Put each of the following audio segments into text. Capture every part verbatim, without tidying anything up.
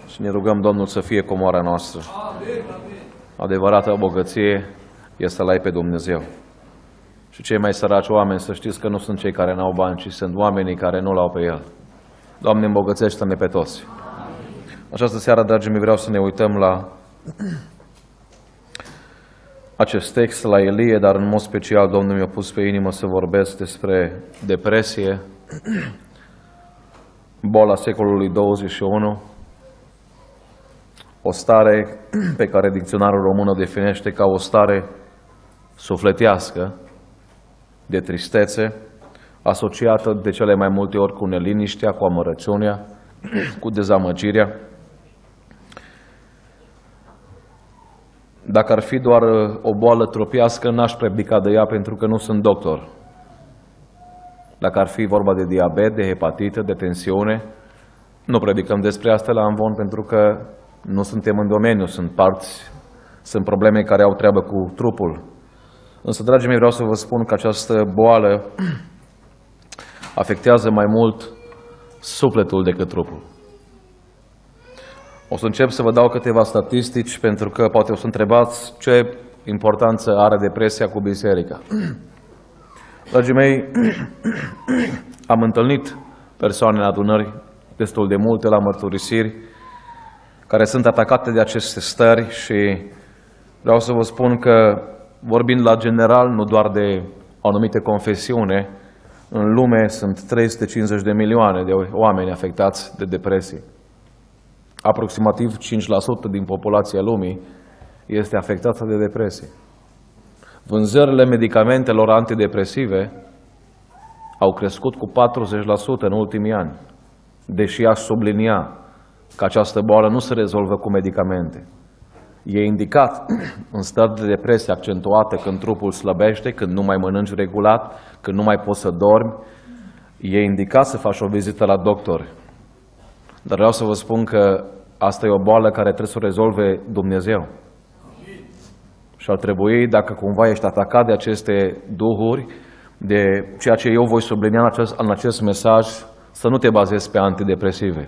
Și ne rugăm Domnul să fie comoara noastră. Adevărata bogăție este la ei pe Dumnezeu. Și cei mai săraci oameni, să știți că nu sunt cei care n-au bani, ci sunt oamenii care nu l-au pe El. Doamne, îmbogățește-ne pe toți. Această seară, dragii mei, vreau să ne uităm la acest text, la Elie, dar în mod special Domnul mi-a pus pe inimă să vorbesc despre depresie, boala secolului douăzeci și unu, o stare pe care dicționarul român o definește ca o stare sufletească, de tristețe, asociată de cele mai multe ori cu neliniștea, cu amărăciunea, cu dezamăgirea. Dacă ar fi doar o boală trupească, n-aș predica de ea pentru că nu sunt doctor. Dacă ar fi vorba de diabet, de hepatită, de tensiune, nu predicăm despre asta la Amvon pentru că nu suntem în domeniu, sunt parți, sunt probleme care au treabă cu trupul. Însă, dragii mei, vreau să vă spun că această boală afectează mai mult sufletul decât trupul. O să încep să vă dau câteva statistici, pentru că poate o să întrebați ce importanță are depresia cu biserica. Dragii mei, am întâlnit persoane în adunări destul de multe la mărturisiri care sunt atacate de aceste stări și vreau să vă spun că, vorbind la general, nu doar de o anumită confesiune, în lume sunt trei sute cincizeci de milioane de oameni afectați de depresie. Aproximativ cinci la sută din populația lumii este afectată de depresie. Vânzările medicamentelor antidepresive au crescut cu patruzeci la sută în ultimii ani, deși aș sublinia că această boală nu se rezolvă cu medicamente. E indicat în stări de depresie accentuată când trupul slăbește, când nu mai mănânci regulat, când nu mai poți să dormi. E indicat să faci o vizită la doctor. Dar vreau să vă spun că asta e o boală care trebuie să o rezolve Dumnezeu. Și ar trebui, dacă cumva ești atacat de aceste duhuri, de ceea ce eu voi sublinia în acest, în acest mesaj, să nu te bazezi pe antidepresive.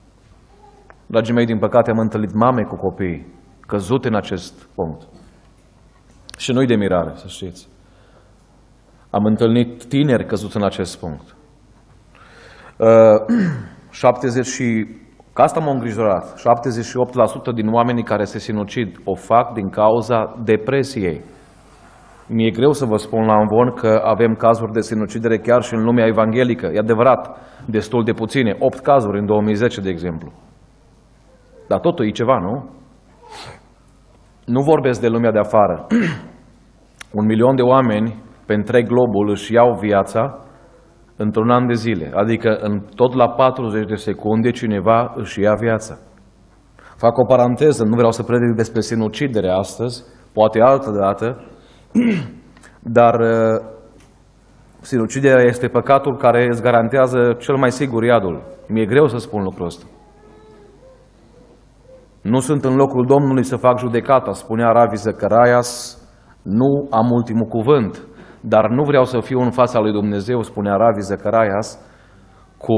Dragii mei, din păcate am întâlnit mame cu copii căzute în acest punct. Și nu-i de mirare, să știți. Am întâlnit tineri căzuți în acest punct. Uh, șaptezeci și, că asta m-a îngrijorat, șaptezeci și opt la sută din oamenii care se sinucid o fac din cauza depresiei. Mi-e greu să vă spun la Amvon că avem cazuri de sinucidere chiar și în lumea evanghelică. E adevărat, destul de puține, opt cazuri în două mii zece, de exemplu. Dar totul e ceva, nu? Nu vorbesc de lumea de afară. Un milion de oameni pe întreg globul își iau viața într-un an de zile. Adică în tot la patruzeci de secunde cineva își ia viața. Fac o paranteză, nu vreau să predic despre sinucidere astăzi, poate altă dată, dar uh, sinuciderea este păcatul care îți garantează cel mai sigur iadul. Mi-e greu să spun lucrul ăsta. Nu sunt în locul Domnului să fac judecata, spunea Ravi Zacharias, nu am ultimul cuvânt, dar nu vreau să fiu în fața lui Dumnezeu, spunea Ravi Zacharias, cu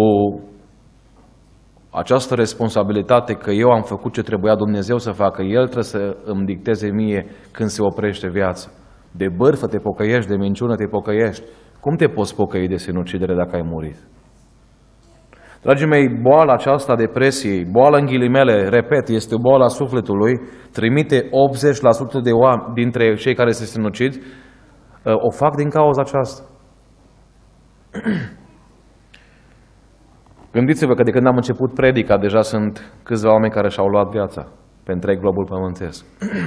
această responsabilitate că eu am făcut ce trebuia Dumnezeu să facă, El trebuie să îmi dicteze mie când se oprește viața. De bârfă te pocăiești, de minciună te pocăiești. Cum te poți pocăi de sinucidere dacă ai murit? Dragii mei, boala aceasta depresiei, boala în ghilimele, repet, este boala sufletului, trimite optzeci la sută de oameni dintre cei care se sinucid, o fac din cauza aceasta. Gândiți-vă că de când am început predica, deja sunt câțiva oameni care și-au luat viața pe întreg globul pământesc.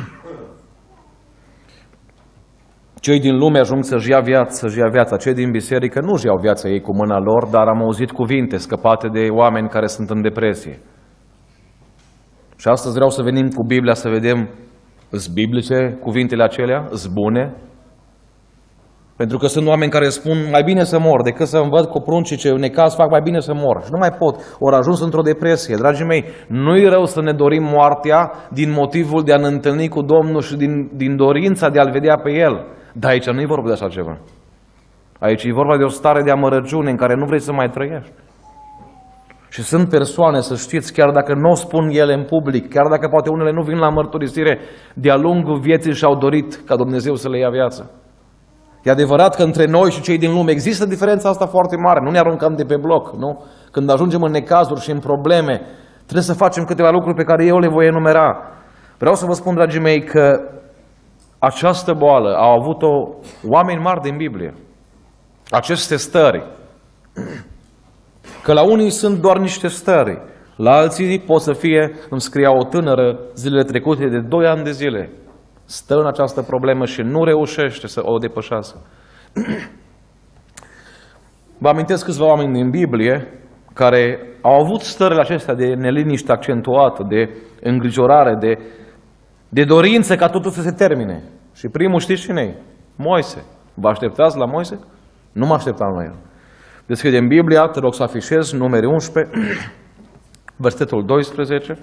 Cei din lume ajung să-și ia viața, să-și ia viața. Cei din biserică nu-și iau viața ei cu mâna lor, dar am auzit cuvinte scăpate de oameni care sunt în depresie. Și astăzi vreau să venim cu Biblia să vedem, îs biblice cuvintele acelea, îs bune. Pentru că sunt oameni care spun, mai bine să mor decât să-mi văd cu pruncii ce necaz fac, mai bine să mor. Și nu mai pot, ori ajuns într-o depresie. Dragii mei, nu-i rău să ne dorim moartea din motivul de a ne întâlni cu Domnul și din, din dorința de a-L vedea pe El. Dar aici nu e vorba de așa ceva. Aici e vorba de o stare de amărăciune în care nu vrei să mai trăiești. Și sunt persoane, să știți, chiar dacă nu o spun ele în public, chiar dacă poate unele nu vin la mărturisire, de-a lungul vieții și-au dorit ca Dumnezeu să le ia viață. E adevărat că între noi și cei din lume există diferența asta foarte mare. Nu ne aruncăm de pe bloc, nu? Când ajungem în necazuri și în probleme, trebuie să facem câteva lucruri pe care eu le voi enumera. Vreau să vă spun, dragii mei, că această boală au avut-o oameni mari din Biblie. Aceste stări. Că la unii sunt doar niște stări. La alții pot să fie, îmi scria o tânără zilele trecute de doi ani de zile. Stă în această problemă și nu reușește să o depășească. Vă amintesc câțiva oameni din Biblie care au avut stările acestea de neliniște accentuată, de îngrijorare, de, de dorință ca totul să se termine. Și primul știți cine e? Moise. Vă așteptați la Moise? Nu mă așteptam la el. Deschidem Biblia, te rog să afișez, Numeri unsprezece, versetul doisprezece.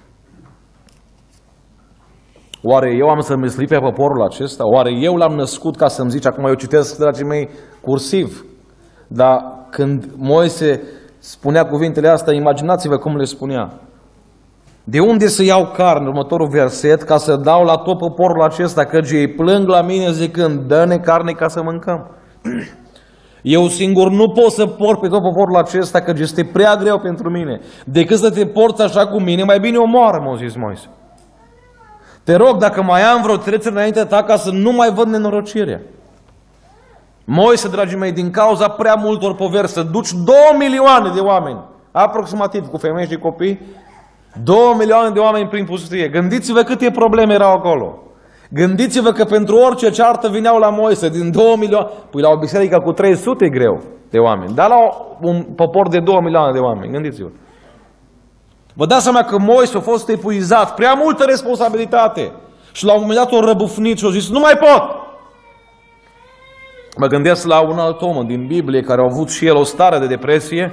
Oare eu am să mâsli pe poporul acesta? Oare eu l-am născut ca să-mi zici? Acum eu citesc, dragii mei, cursiv. Dar când Moise spunea cuvintele astea, imaginați-vă cum le spunea. De unde să iau carne, următorul verset, ca să dau la tot poporul acesta, căci ei plâng la mine zicând, dă-ne carne ca să mâncăm. Eu singur nu pot să port pe tot poporul acesta, căci este prea greu pentru mine. Decât să te porți așa cu mine, mai bine omoară, m-a zis Moise. Te rog, dacă mai am vreo trecere înaintea ta, ca să nu mai văd nenorocirea. Moise, dragii mei, din cauza prea multor poveri, să duci două milioane de oameni, aproximativ, cu femei și copii, două milioane de oameni prin pustie. Gândiți-vă câte probleme erau acolo. Gândiți-vă că pentru orice ceartă vineau la Moise, din două milioane, păi la o biserică cu trei sute greu de oameni, dar la un popor de două milioane de oameni, gândiți-vă. Vă dați seama că Moise a fost epuizat, prea multă responsabilitate. Și la un moment dat o răbufnit și a zis, nu mai pot! Mă gândesc la un alt om din Biblie care a avut și el o stare de depresie.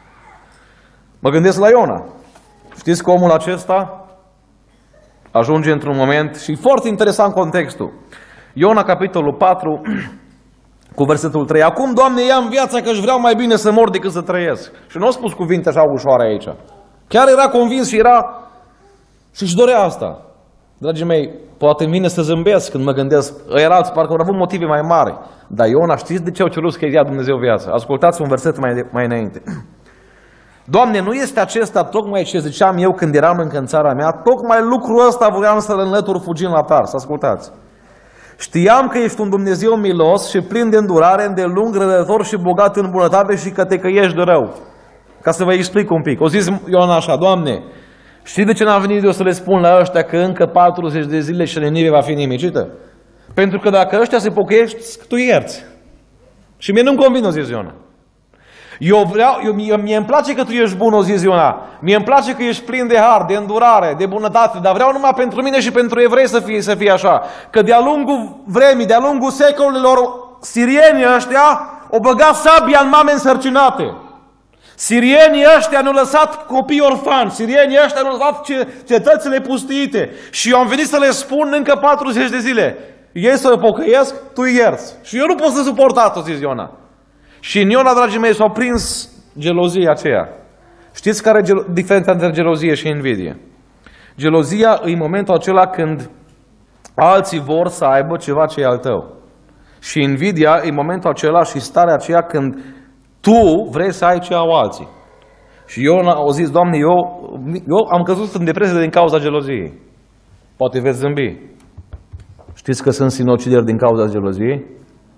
Mă gândesc la Iona. Știți că omul acesta ajunge într-un moment, și foarte interesant contextul. Iona, capitolul patru, cu versetul trei. Acum, Doamne, ia-mi viața că își vreau mai bine să mor decât să trăiesc. Și nu a spus cuvinte așa ușoare aici. Chiar era convins și era și își dorea asta. Dragii mei, poate îmi vine să zâmbesc când mă gândesc, ăia alții parcă au avut motive mai mari. Dar Iona, știți de ce au cerut să-i ia Dumnezeu viața? Ascultați un verset mai, mai înainte. Doamne, nu este acesta tocmai ce ziceam eu când eram încă în țara mea? Tocmai lucrul ăsta voiam să-l înlătur fugind la Tars. Ascultați. Știam că ești un Dumnezeu milos și plin de îndurare, îndelung, rădător și bogat în bunătate și că te căiești de rău. Ca să vă explic un pic. O zis Iona așa, Doamne, știi de ce n-am venit eu să le spun la ăștia că încă patruzeci de zile și Ninive va fi nimicită? Pentru că dacă ăștia se pocăiești, tu ierți. Și mie nu-mi convine, o zis Iona. Eu vreau, eu, mie îmi place că tu ești bun, o zis Iona. Mie îmi place că ești plin de har, de îndurare, de bunătate, dar vreau numai pentru mine și pentru evrei să fie, să fie așa. Că de-a lungul vremii, de-a lungul secolelor, sirienii ăștia au băgat sabia în mame însărcinate. Sirienii ăștia ne-au lăsat copii orfani, sirienii ăștia ne-au lăsat cetățile pustiite. Și eu am venit să le spun încă patruzeci de zile. Ei să pocăiesc, tu ierți. Și eu nu pot să suport asta, zis Iona. Și în Iona, dragii mei, s-a prins gelozia aceea. Știți care e diferența între gelozie și invidie? Gelozia e momentul acela când alții vor să aibă ceva ce e al tău. Și invidia e momentul acela și starea aceea când tu vrei să ai ce au alții. Și Iona a zis, Doamne, eu, eu am căzut în depresie din cauza geloziei. Poate veți zâmbi. Știți că sunt sinucideri din cauza geloziei?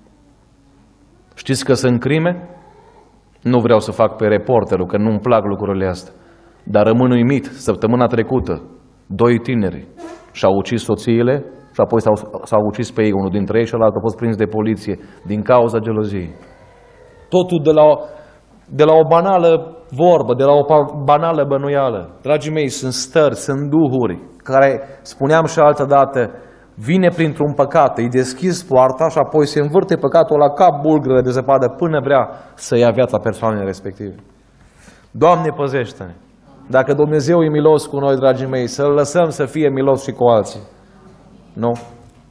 Știți că sunt crime? Nu vreau să fac pe reporterul, că nu-mi plac lucrurile astea. Dar rămân uimit. Săptămâna trecută, doi tineri și-au ucis soțiile și apoi s-au ucis pe ei, unul dintre ei și ălalt a fost prins de poliție din cauza geloziei. Totul de la, o, de la o banală vorbă, de la o banală bănuială. Dragii mei, sunt stări, sunt duhuri care, spuneam și altă dată, vine printr-un păcat, îi deschizi poarta și apoi se învârte păcatul la cap bulgără de zăpadă până vrea să ia viața persoanei respective. Doamne, păzește-ne! Dacă Dumnezeu e milos cu noi, dragii mei, să-L lăsăm să fie milos și cu alții. Nu?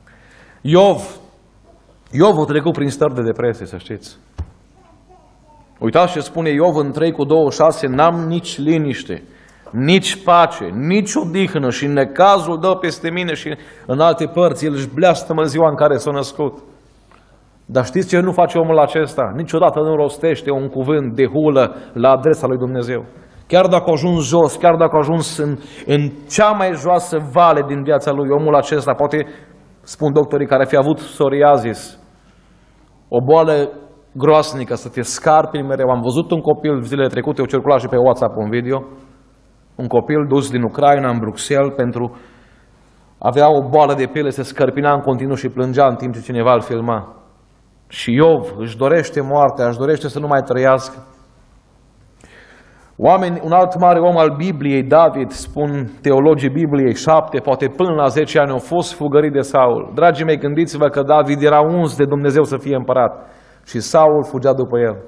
Iov, Iov a trecut prin stări de depresie, să știți. Uitați ce spune Iov în trei cu douăzeci și șase, n-am nici liniște, nici pace, nici odihnă și necazul dă peste mine și în alte părți el își bleastămă ziua în care s-a născut. Dar știți ce nu face omul acesta? Niciodată nu rostește un cuvânt de hulă la adresa lui Dumnezeu. Chiar dacă a ajuns jos, chiar dacă a ajuns în, în cea mai joasă vale din viața lui, omul acesta, poate, spun doctorii care fi avut psoriazis, o boală groasnică, să te scarpi mereu. Am văzut un copil zilele trecute, o circula și pe WhatsApp un video, un copil dus din Ucraina în Bruxelles pentru avea o boală de piele, se scărpina în continuu și plângea în timp ce cineva îl filma. Și Iov își dorește moartea, își dorește să nu mai trăiască. Oameni, un alt mare om al Bibliei, David, spun teologii Bibliei, șapte, poate până la zece ani, au fost fugărit de Saul. Dragii mei, gândiți-vă că David era uns de Dumnezeu să fie împărat și Saul fugea după el.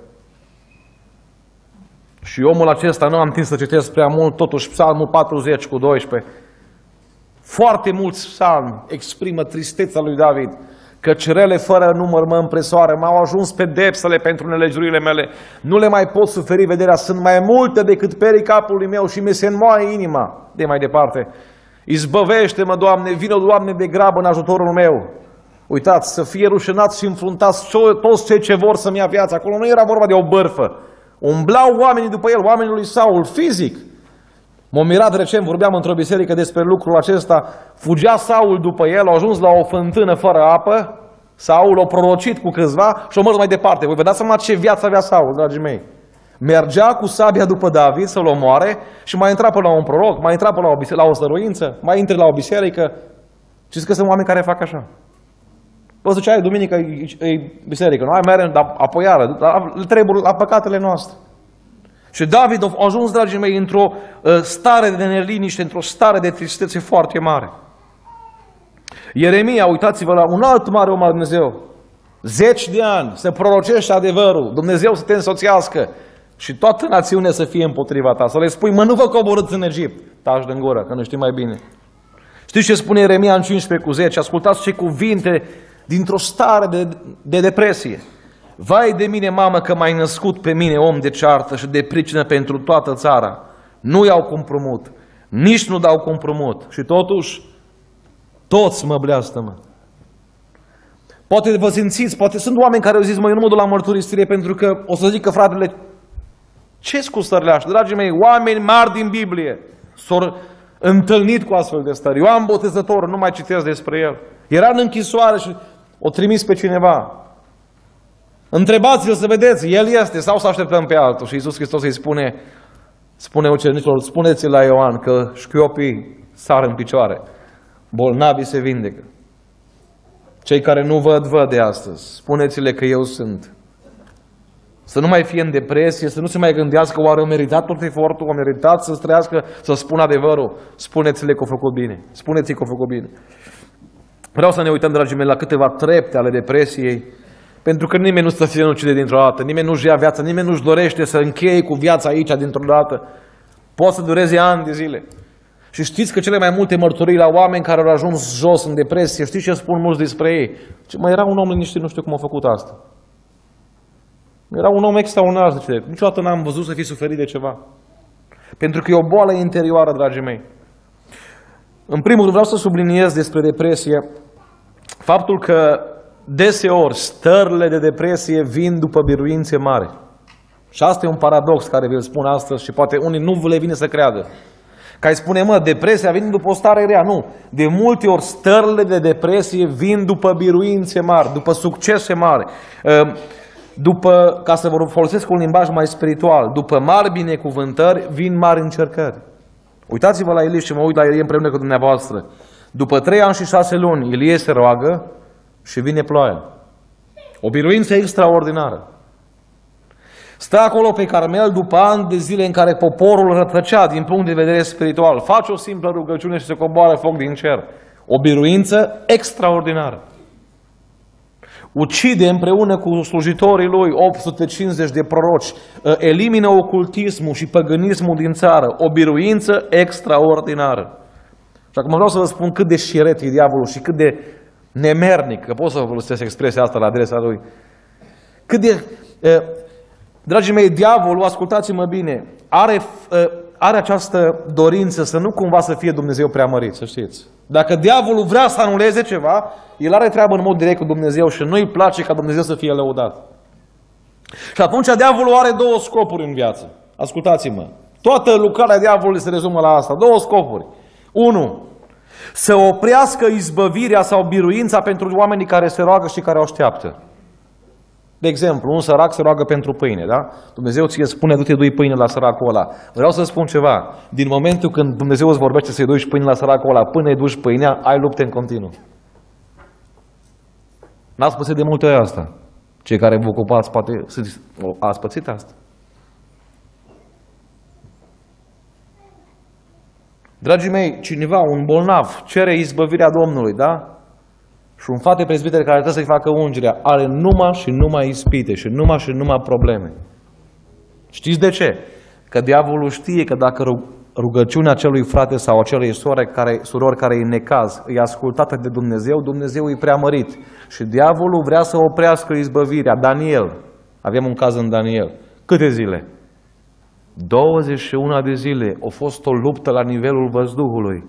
Și omul acesta, nu am timp să citesc prea mult, totuși Psalmul patruzeci cu doisprezece, foarte mulți psalmi exprimă tristețea lui David, căci rele fără număr mă împresoară, m-au ajuns pedepsele pentru nelegiurile mele, nu le mai pot suferi vederea, sunt mai multe decât perii capului meu și mi se înmoaie inima. De mai departe, izbăvește-mă, Doamne, vină, Doamne, de grabă în ajutorul meu. Uitați, să fie rușinați și înfruntați toți cei ce vor să-mi ia viața. Acolo nu era vorba de o bârfă. Umblau oamenii după el, oamenii lui Saul, fizic. M-am mirat recent, vorbeam într-o biserică despre lucrul acesta. Fugea Saul după el, a ajuns la o fântână fără apă. Saul a prorocit cu câțiva și a mers mai departe. Voi vă dați seama ce viață avea Saul, dragii mei. Mergea cu sabia după David să-l omoare și mai intra până la un proroc, mai intra până la o, biserică, la o stăruință, mai intre la o biserică. Știți că sunt oameni care fac așa. Vă ziceai, duminică e biserică, noi mergem la apoiară, le trebuie la păcatele noastre. Și David a ajuns, dragii mei, într-o uh, stare de neliniște, într-o stare de tristețe foarte mare. Ieremia, uitați-vă la un alt mare om al Dumnezeu. Zeci de ani să prorocești adevărul, Dumnezeu să te însoțească și toată națiunea să fie împotriva ta. Să le spui, mă, nu vă coborâți în Egipt. Taci din gură, că nu știi mai bine. Știți ce spune Ieremia în cincisprezece cu zece? Ascultați ce cuvinte dintr-o stare de, de depresie. Vai de mine, mamă, că m-ai născut pe mine om de ceartă și de pricină pentru toată țara. Nu iau compromut, nici nu dau compromut. Și totuși, toți mă bleastămă. Poate vă simțiți, poate sunt oameni care au zis, mă, eu nu mă duc la mărturisire pentru că o să zică fratele, ce-s cu stările așa? Dragii mei, oameni mari din Biblie s-au întâlnit cu astfel de stări. Ioan Botezătorul, nu mai citesc despre el. Era în închisoare și o trimis pe cineva. Întrebați-l să vedeți, el este sau să așteptăm pe altul. Și Iisus Hristos îi spune, spune ucenicilor, spuneți-l la Ioan că șchiopii sar în picioare, bolnavii se vindecă. Cei care nu văd, văd de astăzi. Spuneți-le că eu sunt. Să nu mai fie în depresie, să nu se mai gândească, oare a meritat tot efortul, a meritat să trăiască, să spună adevărul. Spuneți-le că au făcut bine. Spuneți-i că au făcut bine. Vreau să ne uităm, dragii mei, la câteva trepte ale depresiei, pentru că nimeni nu stă sinucide dintr-o dată, nimeni nu-și ia viața, nimeni nu-și dorește să încheie cu viața aici dintr-o dată. Poate să dureze ani de zile. Și știți că cele mai multe mărturii la oameni care au ajuns jos în depresie, știți ce spun mulți despre ei? Ce, mă, era un om liniștit, nu știu cum a făcut asta. Era un om extraordinar, zice, niciodată n-am văzut să fi suferit de ceva. Pentru că e o boală interioară, dragii mei. În primul rând vreau să subliniez despre depresie faptul că deseori stările de depresie vin după biruințe mari. Și asta e un paradox care vi-l spun astăzi și poate unii nu le vine să creadă. Că ai spune, mă, depresia vine după o stare rea. Nu. De multe ori stările de depresie vin după biruințe mari, după succese mari, după, ca să vă folosesc un limbaj mai spiritual, după mari binecuvântări vin mari încercări. Uitați-vă la Ilie și mă uit la Ilie împreună cu dumneavoastră. După trei ani și șase luni, Ilie se roagă și vine ploaia. O biruință extraordinară. Stă acolo pe Carmel după ani de zile în care poporul rătăcea din punct de vedere spiritual. Face o simplă rugăciune și se coboară foc din cer. O biruință extraordinară. Ucide împreună cu slujitorii lui opt sute cincizeci de proroci. Elimină ocultismul și păgânismul din țară. O biruință extraordinară. Și acum vreau să vă spun cât de șiret e diavolul și cât de nemernic, că pot să vă folosesc expresia asta la adresa lui. Cât de... Dragii mei, diavolul, ascultați-mă bine, are, are această dorință să nu cumva să fie Dumnezeu preamărit, să știți. Dacă diavolul vrea să anuleze ceva, el are treabă în mod direct cu Dumnezeu și nu-i place ca Dumnezeu să fie lăudat. Și atunci diavolul are două scopuri în viață. Ascultați-mă. Toată lucrarea diavolului se rezumă la asta. Două scopuri. Unu, să oprească izbăvirea sau biruința pentru oamenii care se roagă și care o așteaptă. De exemplu, un sărac se roagă pentru pâine, da? Dumnezeu ți-e spune, du-te, dui pâine la săracul ăla. Vreau să spun ceva. Din momentul când Dumnezeu îți vorbește să-i duci pâine la săracul ăla, până îi duci pâinea, ai lupte în continuu. N-ați pățit de multe ori asta. Cei care vă ocupați, poate, ați pățit asta. Dragii mei, cineva, un bolnav, cere izbăvirea Domnului, da? Și un frate prezbiter care trebuie să-i facă ungerea are numai și numai ispite și numai și numai probleme. Știți de ce? Că diavolul știe că dacă rugăciunea acelui frate sau acelei surori care, surori care e necaz e ascultată de Dumnezeu, Dumnezeu e preamărit. Și diavolul vrea să oprească izbăvirea. Daniel, avem un caz în Daniel. Câte zile? douăzeci și unu de zile. A fost o luptă la nivelul văzduhului.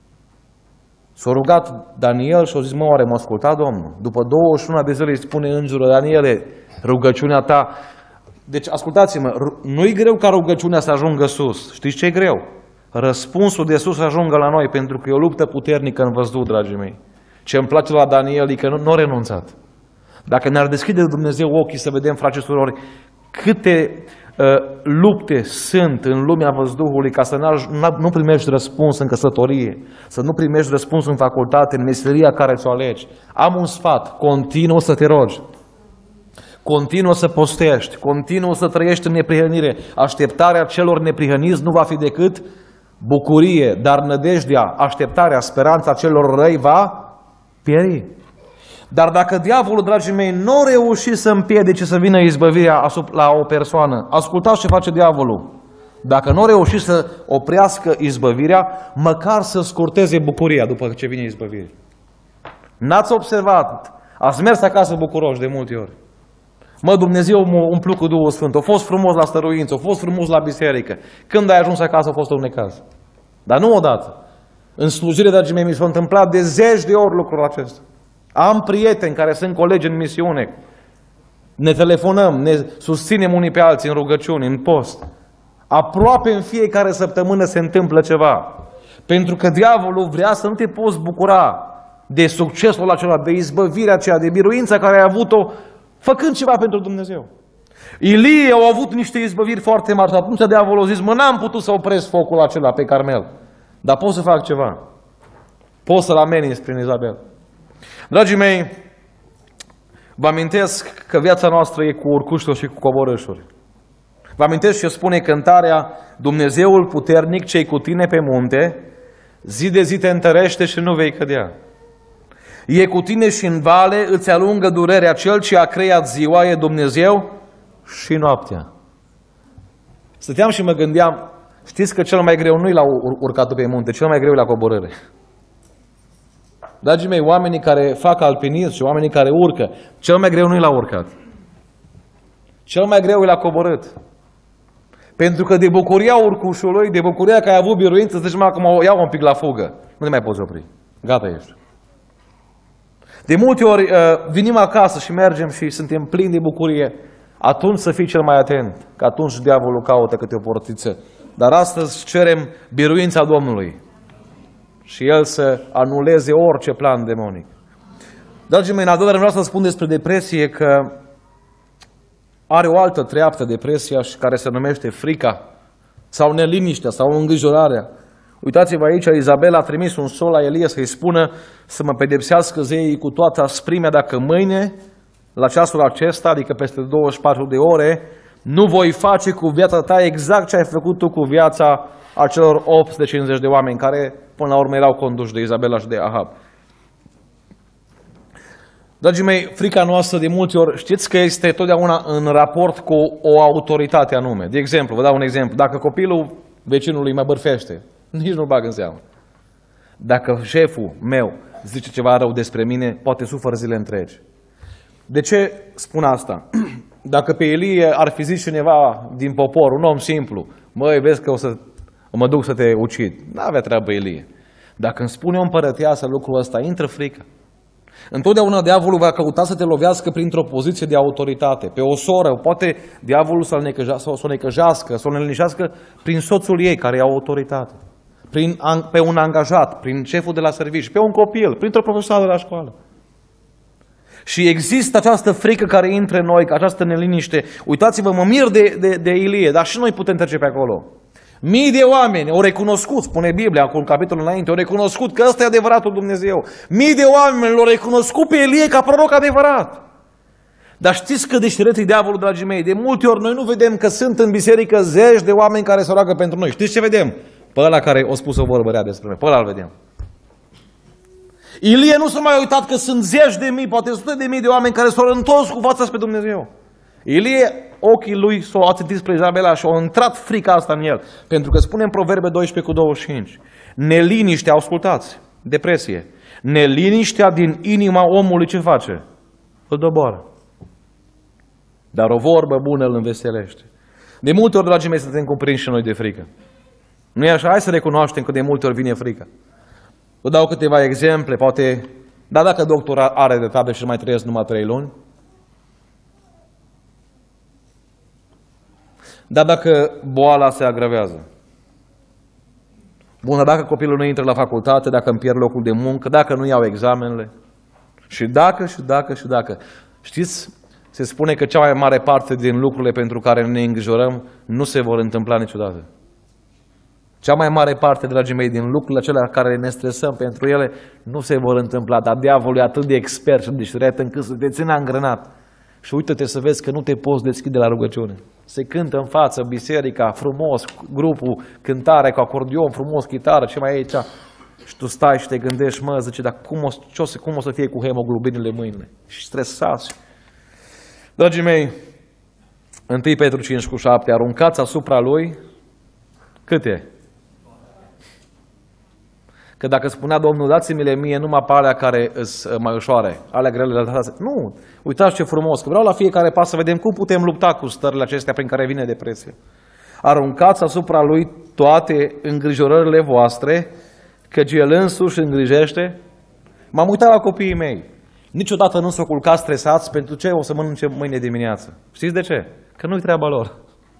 S-a rugat Daniel și a zis, mă, oare m-a ascultat Domnul? După douăzeci și unu de zile îi spune îngerul, Daniele, rugăciunea ta. Deci, ascultați-mă, nu-i greu ca rugăciunea să ajungă sus. Știți ce e greu? Răspunsul de sus să ajungă la noi, pentru că e o luptă puternică în văzduh, dragii mei. Ce îmi place la Daniel e că nu, nu a renunțat. Dacă ne-ar deschide Dumnezeu ochii să vedem, frați și surori, câte uh, lupte sunt în lumea văzduhului ca să nu primești răspuns în căsătorie, să nu primești răspuns în facultate, în meseria care ți-o alegi. Am un sfat, continuă să te rogi. Continuă să postești, continuă să trăiești în neprihănire. Așteptarea celor neprihăniți nu va fi decât bucurie, dar nădejdea, așteptarea, speranța celor răi va pieri. Dar dacă diavolul, dragii mei, nu a reușit să împiedice să vină izbăvirea la o persoană, ascultați ce face diavolul. Dacă nu a reușit să oprească izbăvirea, măcar să scurteze bucuria după ce vine izbăvirea. N-ați observat? Ați mers acasă bucuroși de multe ori. Mă, Dumnezeu m-a umplut cu Duhul Sfânt, a fost frumos la stăruință, a fost frumos la biserică. Când ai ajuns acasă a fost un necaz. Dar nu odată. În slujire, dragii mei, mi s-a întâmplat de zeci de ori lucrul acesta. Am prieteni care sunt colegi în misiune. Ne telefonăm, ne susținem unii pe alții în rugăciuni, în post. Aproape în fiecare săptămână se întâmplă ceva. Pentru că diavolul vrea să nu te poți bucura de succesul acela, de izbăvirea aceea, de biruința care ai avut-o făcând ceva pentru Dumnezeu. Ilie au avut niște izbăviri foarte mari. Atunci diavolul a zis, mă, n-am putut să opresc focul acela pe Carmel. Dar pot să fac ceva. Pot să-l ameninț prin Izabel. Dragii mei, vă amintesc că viața noastră e cu urcușuri și cu coborâșuri. Vă amintesc ce spune cântarea, Dumnezeul puternic ce-i cu tine pe munte, zi de zi te întărește și nu vei cădea. E cu tine și în vale, îți alungă durerea, cel ce a creat ziua e Dumnezeu și noaptea. Stăteam și mă gândeam, știți că cel mai greu nu e la urcatul pe munte, cel mai greu e la coborâre. Dragii mei, oamenii care fac alpinism și oamenii care urcă, cel mai greu nu e la urcat. Cel mai greu e la coborât. Pentru că de bucuria urcușului, de bucuria că ai avut biruință, zici, mă, acum o iau un pic la fugă. Nu te mai poți opri. Gata ești. De multe ori uh, vinim acasă și mergem și suntem plini de bucurie. Atunci să fii cel mai atent, că atunci diavolul caută câte o portiță. Dar astăzi cerem biruința Domnului și El să anuleze orice plan demonic. Dragii mei, în al doilea vreau să spun despre depresie că are o altă treaptă depresia și care se numește frica sau neliniștea sau îngrijorarea. Uitați-vă aici, Izabela a trimis un sol la Elie să-i spună să mă pedepsească zeii cu toată asprimea dacă mâine, la ceasul acesta, adică peste douăzeci și patru de ore, nu voi face cu viața ta exact ce ai făcut tu cu viața acelor opt sute cincizeci de oameni care până la urmă erau conduși de Izabela și de Ahab. Dragii mei, frica noastră de multe ori, știți că este totdeauna în raport cu o autoritate anume. De exemplu, vă dau un exemplu. Dacă copilul vecinului mă bârfește, nici nu-l bag în seamă. Dacă șeful meu zice ceva rău despre mine, poate sufăr zile întregi. De ce spun asta? Dacă pe Ilie ar fi zis cineva din popor, un om simplu, măi, vezi că o să mă duc să te ucid, n-avea treabă Ilie. Dacă îmi spune o împărăteasă lucrul ăsta, intră frică. Întotdeauna diavolul va căuta să te lovească printr-o poziție de autoritate. Pe o soră, poate diavolul să-l necăjească, să o necăjească, să o nelinișească prin soțul ei, care e autoritate. Prin, pe un angajat, prin șeful de la serviciu, pe un copil, printr-o profesoară de la școală. Și există această frică care intră în noi, această neliniște. Uitați-vă, mă mir de, de, de Ilie, dar și noi putem trece pe acolo. Mii de oameni au recunoscut, spune Biblia, acum capitolul înainte, au recunoscut că ăsta e adevăratul Dumnezeu. Mii de oameni l-au recunoscut pe Ilie ca proroc adevărat. Dar știți că deșteret e diavolul, dragii mei? De multe ori noi nu vedem că sunt în biserică zeci de oameni care se roagă pentru noi. Știți ce vedem? Pe ăla care a spus o vorbă rea despre noi. Pe ăla îl vedem. Ilie nu s-a mai uitat că sunt zeci de mii, poate sute de mii de oameni care s-au întors cu fața spre Dumnezeu. Ilie, ochii lui s-au ațintit spre Izabela și au intrat frica asta în el. Pentru că spune în Proverbe doisprezece cu douăzeci și cinci, neliniștea, ascultați, depresie, neliniștea din inima omului ce face? Îl doboară. Dar o vorbă bună îl înveselește. De multe ori, dragii mei, suntem cuprinși și noi de frică. Nu e așa? Hai să recunoaștem că de multe ori vine frică. Vă dau câteva exemple, poate, dar dacă doctor are de tabe și mai trăiesc numai trei luni, dar dacă boala se agravează, bun, dacă copilul nu intră la facultate, dacă îmi pierd locul de muncă, dacă nu iau examenele, și dacă, și dacă, și dacă. Știți, se spune că cea mai mare parte din lucrurile pentru care ne îngrijorăm nu se vor întâmpla niciodată. Cea mai mare parte, dragii mei, din lucrurile acelea care ne stresăm pentru ele, nu se vor întâmpla, dar diavolul e atât de expert și deșteret încât să te țină angrenat. Și uită-te să vezi că nu te poți deschide la rugăciune. Se cântă în față, biserica, frumos, grupul, cântare cu acordion, frumos, chitară, ce mai e aici. Și tu stai și te gândești, mă, zice, dar cum o, ce o să, cum o să fie cu hemoglobinile mâinile? Și stresați. Dragii mei, întâi Petru cinci cu șapte, aruncați asupra lui, câte? Că dacă spunea Domnul, dați-mi-le mie numai pe alea care sunt mai ușoare, alea grele, le lăsați. Nu, uitați ce frumos, că vreau la fiecare pas să vedem cum putem lupta cu stările acestea prin care vine depresia. Aruncați asupra lui toate îngrijorările voastre, căci el însuși îngrijește. M-am uitat la copiii mei. Niciodată nu s-au culcat stresați pentru ce o să mănânce mâine dimineață. Știți de ce? Că nu-i treaba lor.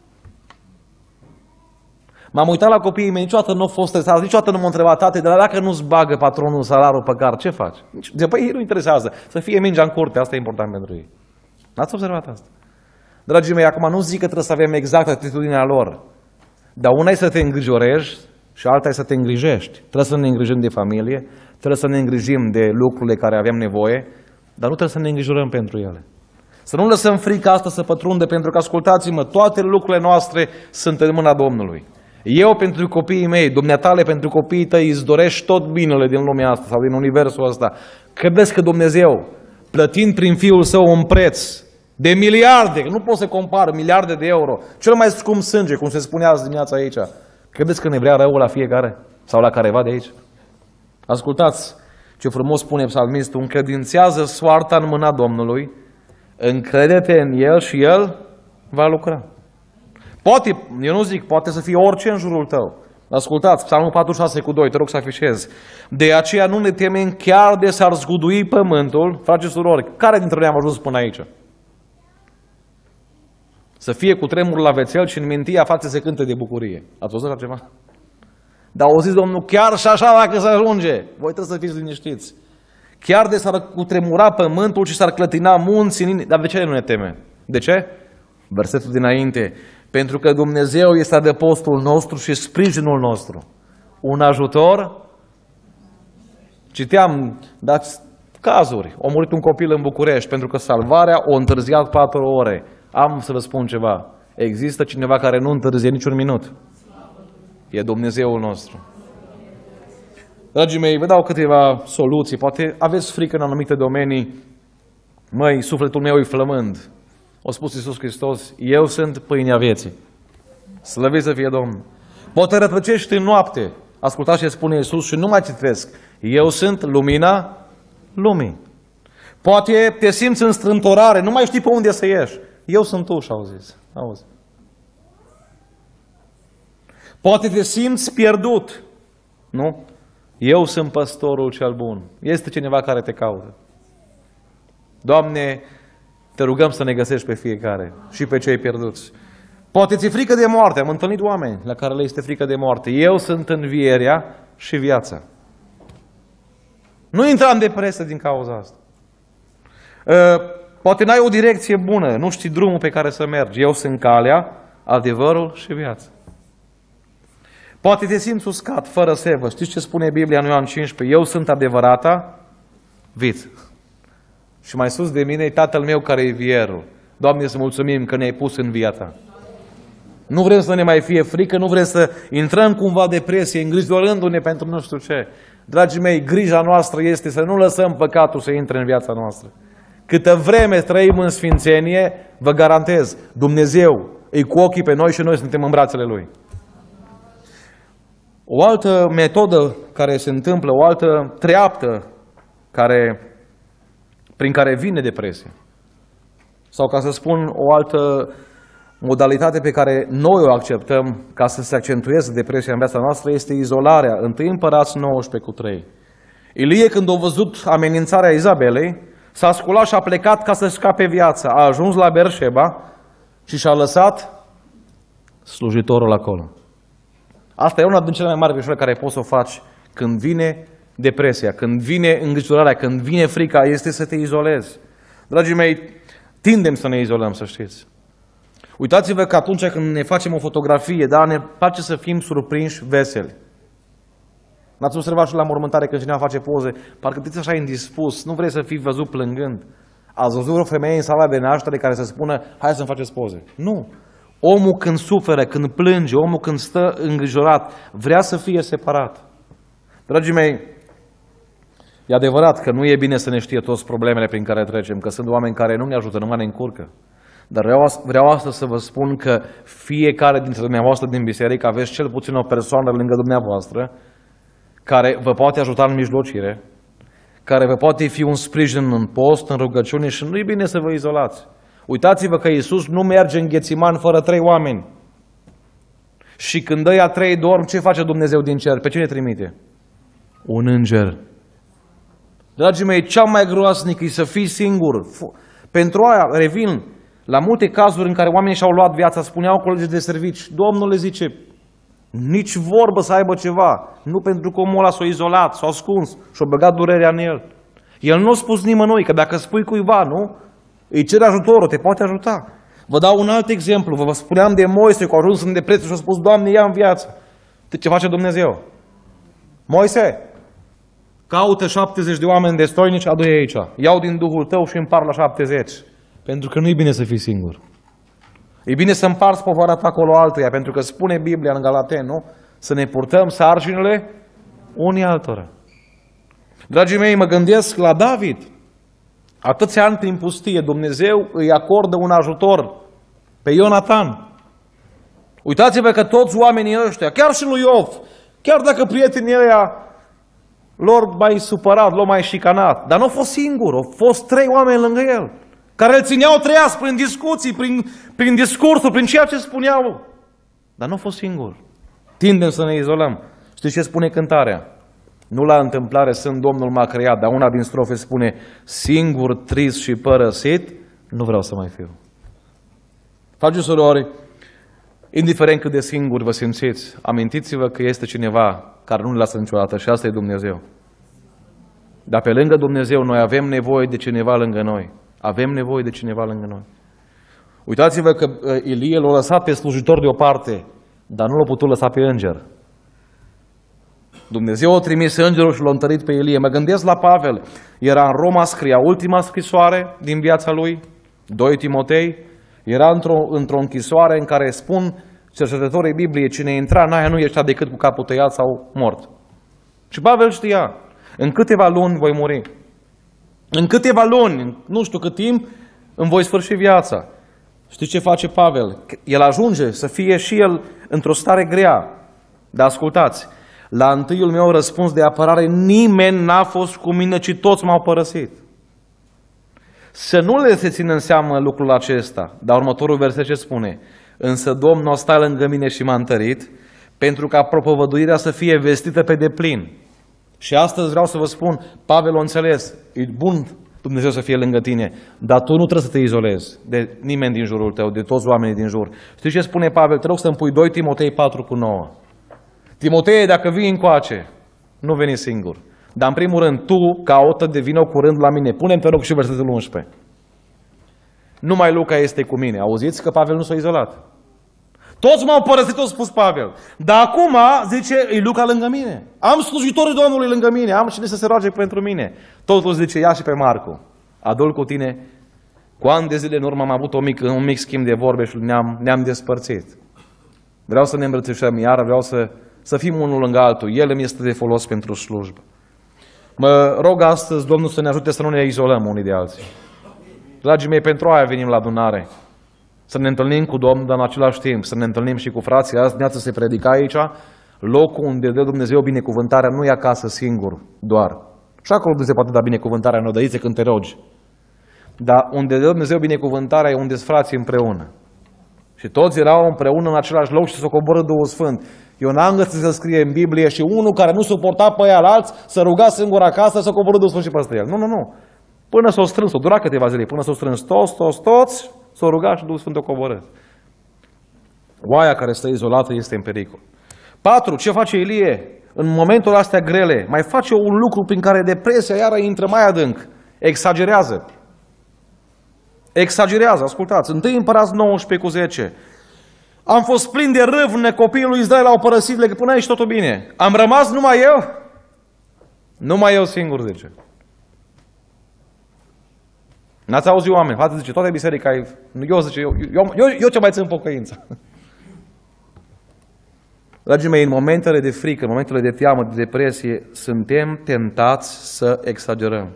M-am uitat la copiii mei, niciodată nu au fost stresați, niciodată nu m-au întrebat, tate, dar dacă nu-ți bagă patronul salariul pe car, ce faci? De păi ei nu interesează. Să fie mingea în curte, asta e important pentru ei. N-ați observat asta? Dragii mei, acum nu zic că trebuie să avem exact atitudinea lor, dar una e să te îngrijorezi și alta e să te îngrijești. Trebuie să ne îngrijim de familie, trebuie să ne îngrijim de lucrurile care avem nevoie, dar nu trebuie să ne îngrijorăm pentru ele. Să nu lăsăm frica asta să pătrundă, pentru că, ascultați-mă, toate lucrurile noastre sunt în mâna Domnului. Eu pentru copiii mei, dumneatale pentru copiii tăi, îți dorești tot binele din lumea asta sau din universul ăsta. Credeți că Dumnezeu, plătind prin Fiul Său un preț de miliarde, nu pot să compar, miliarde de euro, cel mai scump sânge, cum se spunea azi dimineața aici, credeți că ne vrea rău la fiecare sau la careva de aici? Ascultați ce frumos spune psalmistul, încredințează soarta în mâna Domnului, încrede-te în El și El va lucra. Poate, eu nu zic, poate să fie orice în jurul tău. Ascultați, Psalmul patruzeci și șase cu doi, te rog să afișezi. De aceea nu ne temem chiar de s-ar zgudui pământul. Frați și surori, care dintre noi am ajuns până aici? Să fie cu tremur la vețel și în mintia față se cântă de bucurie. Ați văzut așa ceva? Dar au zis Domnul, chiar și așa dacă se ajunge, voi trebuie să fiți liniștiți. Chiar de s-ar cutremura pământul și s-ar clătina munții, dar de ce nu ne temem? De ce? Versetul dinainte. Pentru că Dumnezeu este adăpostul nostru și sprijinul nostru. Un ajutor. Citeam, dați cazuri. A murit un copil în București pentru că salvarea o întârziat patru ore. Am să vă spun ceva. Există cineva care nu întârzie niciun minut. E Dumnezeul nostru. Dragii mei, vă dau câteva soluții. Poate aveți frică în anumite domenii. Măi, sufletul meu e flămând. A spus Iisus Hristos, eu sunt pâinea vieții. Slăvit să fie Domnul. Poate rătăcești în noapte. Ascultați ce spune Iisus și nu mai citesc. Eu sunt lumina lumii. Poate te simți în strântorare, nu mai știi pe unde să ieși. Eu sunt ușa, au zis. Auzi. Poate te simți pierdut. Nu? Eu sunt păstorul cel bun. Este cineva care te caută. Doamne, te rugăm să ne găsești pe fiecare și pe cei pierduți. Poate ți-e frică de moarte. Am întâlnit oameni la care le este frică de moarte. Eu sunt învierea și viața. Nu intra în depresie din cauza asta. Poate n-ai o direcție bună, nu știi drumul pe care să mergi. Eu sunt calea, adevărul și viața. Poate te simți uscat, fără sevă. Știți ce spune Biblia în Ioan cincisprezece? Eu sunt adevărata viță. Și mai sus de mine e Tatăl meu care e vierul. Doamne, să mulțumim că ne-ai pus în viața. Nu vrem să ne mai fie frică, nu vrem să intrăm cumva depresie, îngrijorându-ne pentru nu știu ce. Dragii mei, grija noastră este să nu lăsăm păcatul să intre în viața noastră. Câtă vreme trăim în sfințenie, vă garantez, Dumnezeu e cu ochii pe noi și noi suntem în brațele Lui. O altă metodă care se întâmplă, o altă treaptă care, prin care vine depresia, sau ca să spun o altă modalitate pe care noi o acceptăm ca să se accentueze depresia în viața noastră, este izolarea. întâi Împărați nouăsprezece cu trei. Ilie, când a văzut amenințarea Izabelei, s-a sculat și a plecat ca să scape viața. A ajuns la Beersheba și și-a lăsat slujitorul acolo. Asta e una din cele mai mari greșeli care poți să o faci când vine depresia, când vine îngrijorarea, când vine frica, este să te izolezi. Dragii mei, tindem să ne izolăm, să știți. Uitați-vă că atunci când ne facem o fotografie, da, ne place să fim surprinși veseli. N-ați observat și la mormântare când cineva face poze? Parcă te așa indispus, nu vrei să fii văzut plângând. Ați văzut o femeie în sala de naștere care să spună, hai să-mi faceți poze. Nu. Omul când suferă, când plânge, omul când stă îngrijorat, vrea să fie separat. Dragii mei, e adevărat că nu e bine să ne știe toți problemele prin care trecem, că sunt oameni care nu ne ajută, numai ne încurcă. Dar vreau, vreau astăzi să vă spun că fiecare dintre dumneavoastră din biserică aveți cel puțin o persoană lângă dumneavoastră care vă poate ajuta în mijlocire, care vă poate fi un sprijin în post, în rugăciune și nu e bine să vă izolați. Uitați-vă că Iisus nu merge în Ghețiman fără trei oameni. Și când ăia trei dorm, ce face Dumnezeu din cer? Pe cine trimite? Un înger. Dragii mei, cea mai groasnică e să fii singur. Pentru aia, revin, la multe cazuri în care oamenii și-au luat viața, spuneau colegii de servici, Domnul le zice, nici vorbă să aibă ceva. Nu pentru că omul ăla s-a izolat, s-a ascuns și-a băgat durerea în el. El nu a spus nimănui, că dacă spui cuiva, nu? Îi cere ajutorul, te poate ajuta. Vă dau un alt exemplu. Vă spuneam de Moise, că a ajuns în depresie și a spus, Doamne, ia în viață. De ce face Dumnezeu? Moise, caută șaptezeci de oameni destoinici, adu-i aici. Iau din Duhul tău și împar la șaptezeci. Pentru că nu e bine să fii singur. E bine să împarți povara ta acolo altuia, pentru că spune Biblia în Galaten, nu? Să ne purtăm sarcinile unii altora. Dragii mei, mă gândesc la David. Atâția ani prin pustie, Dumnezeu îi acordă un ajutor pe Ionatan. Uitați-vă că toți oamenii ăștia, chiar și lui Iov, chiar dacă prietenii ăia lor mai supărat, lor mai șicanat, dar nu a fost singur, au fost trei oameni lângă el, care îl țineau treaz prin discuții, prin, prin discursuri, prin ceea ce spuneau. Dar nu a fost singur. Tindem să ne izolăm. Știți ce spune cântarea? Nu la întâmplare sunt Domnul m-a creat, dar una din strofe spune, singur, trist și părăsit, nu vreau să mai fiu. Frați și surori, indiferent cât de singuri vă simțiți, amintiți-vă că este cineva care nu ne lasă niciodată și asta e Dumnezeu. Dar pe lângă Dumnezeu noi avem nevoie de cineva lângă noi. Avem nevoie de cineva lângă noi. Uitați-vă că Ilie l-a lăsat pe slujitor deoparte, dar nu l-a putut lăsa pe înger. Dumnezeu a trimis îngerul și l-a întărit pe Ilie. Mă gândesc la Pavel. Era în Roma, scria ultima scrisoare din viața lui, doi Timotei. Era într-o, într-o închisoare în care spun cercetătorii Bibliei, cine intra în aia nu ieșea decât cu capul tăiat sau mort. Și Pavel știa, în câteva luni voi muri. În câteva luni, nu știu cât timp, îmi voi sfârși viața. Știți ce face Pavel? El ajunge să fie și el într-o stare grea. Dar ascultați, la întâiul meu răspuns de apărare, nimeni n-a fost cu mine, ci toți m-au părăsit. Să nu le se țină în seamă lucrul acesta. Dar următorul verset ce spune? Însă Domnul a stat lângă mine și m-a întărit, pentru ca propovăduirea să fie vestită pe deplin. Și astăzi vreau să vă spun, Pavel o înțeles, e bun Dumnezeu să fie lângă tine, dar tu nu trebuie să te izolezi de nimeni din jurul tău, de toți oamenii din jur. Știi ce spune Pavel? Te rog să-mi pui doi Timotei patru cu nouă. Timotei, dacă vii încoace, nu veni singur. Dar în primul rând, tu, caută de vină curând la mine. Pune-mi, te rog, și versetul unsprezece. Numai Luca este cu mine. Auziți că Pavel nu s-a izolat. Toți m-au părăsit, a spus Pavel. Dar acum, zice, e Luca lângă mine. Am slujitorul Domnului lângă mine. Am cine să se roage pentru mine. Totul zice, ia și pe Marcu. Adul cu tine. Cu ani de zile în urmă am avut o mic, un mic schimb de vorbe și ne-am, ne-am despărțit. Vreau să ne îmbrățișăm iar, vreau să, să fim unul lângă altul. El îmi este de folos pentru slujbă. Mă rog astăzi, Domnul, să ne ajute să nu ne izolăm unii de alții. Dragii mei, pentru aia venim la adunare. Să ne întâlnim cu Domnul, dar în același timp să ne întâlnim și cu frații. Azi dimineață se predica aici, locul unde dă Dumnezeu binecuvântarea nu e acasă singur, doar. Și acolo Dumnezeu poate da binecuvântarea în odăițe când te rogi. Dar unde dă Dumnezeu binecuvântarea e unde sunt frații împreună. Și toți erau împreună în același loc și s-o coboră Duhul Sfânt. Eu n-am găsit să scrie în Biblie și unul care nu suporta pe ea alți să ruga singur acasă să coboră Duhul Sfânt și peste el. Nu, nu, nu. Până s-o strâns, o dura câteva zile, până s-o strâns toți, toți, toți, s-o ruga și Duhul Sfânt o coboră. Oaia care stă izolată este în pericol. Patru. Ce face Ilie? În momentul astea grele, mai face un lucru prin care depresia iară intră mai adânc. Exagerează. Exagerează, ascultați. Întâi Împărați nouăsprezece cu zece. Am fost plin de râvne, copiii lui Israel au părăsit, le până aici totul bine. Am rămas numai eu? Numai eu singur, zice. N-ați auzit oameni? Frate, zice, toată biserica e... Eu, zice, eu, eu, eu, eu ce mai țin pocăința. Dragii mei, în momentele de frică, în momentele de teamă, de depresie, suntem tentați să exagerăm.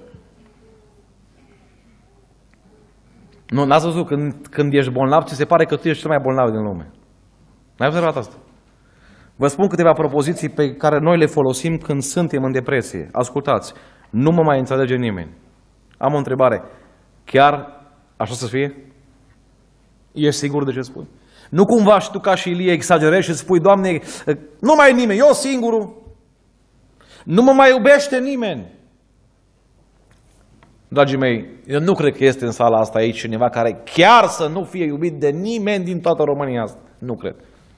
Nu, n-ați văzut, când, când ești bolnav, ți se pare că tu ești cel mai bolnav din lume. N-ai observat asta? Vă spun câteva propoziții pe care noi le folosim când suntem în depresie. Ascultați, nu mă mai înțelege nimeni. Am o întrebare. Chiar așa să fie? Ești sigur de ce spui? Nu cumva și tu ca și Ilie exagerezi și spui, Doamne, nu mai e nimeni, eu singurul. Nu mă mai iubește nimeni. Dragii mei, eu nu cred că este în sala asta aici cineva care chiar să nu fie iubit de nimeni din toată România asta. Nu cred.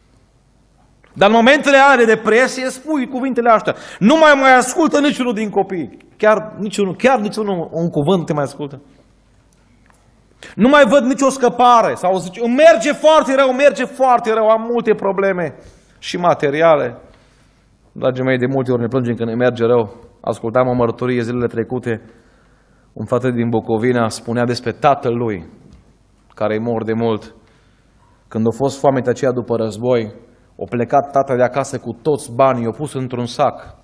Dar în momentele alea de depresie spui cuvintele astea. Nu mai mai ascultă niciunul din copii. Chiar niciunul, chiar niciunul, un cuvânt te mai ascultă. Nu mai văd nicio scăpare. Sau zice, îmi merge foarte rău, merge foarte rău, am multe probleme și materiale. Dragii mei, de multe ori ne plângem când ne merge rău. Ascultam o mărturie zilele trecute. Un frate din Bucovina spunea despre tatăl lui, care e mor de mult. Când a fost foamea aceea după război, a plecat tatăl de acasă cu toți banii, i-a pus într-un sac.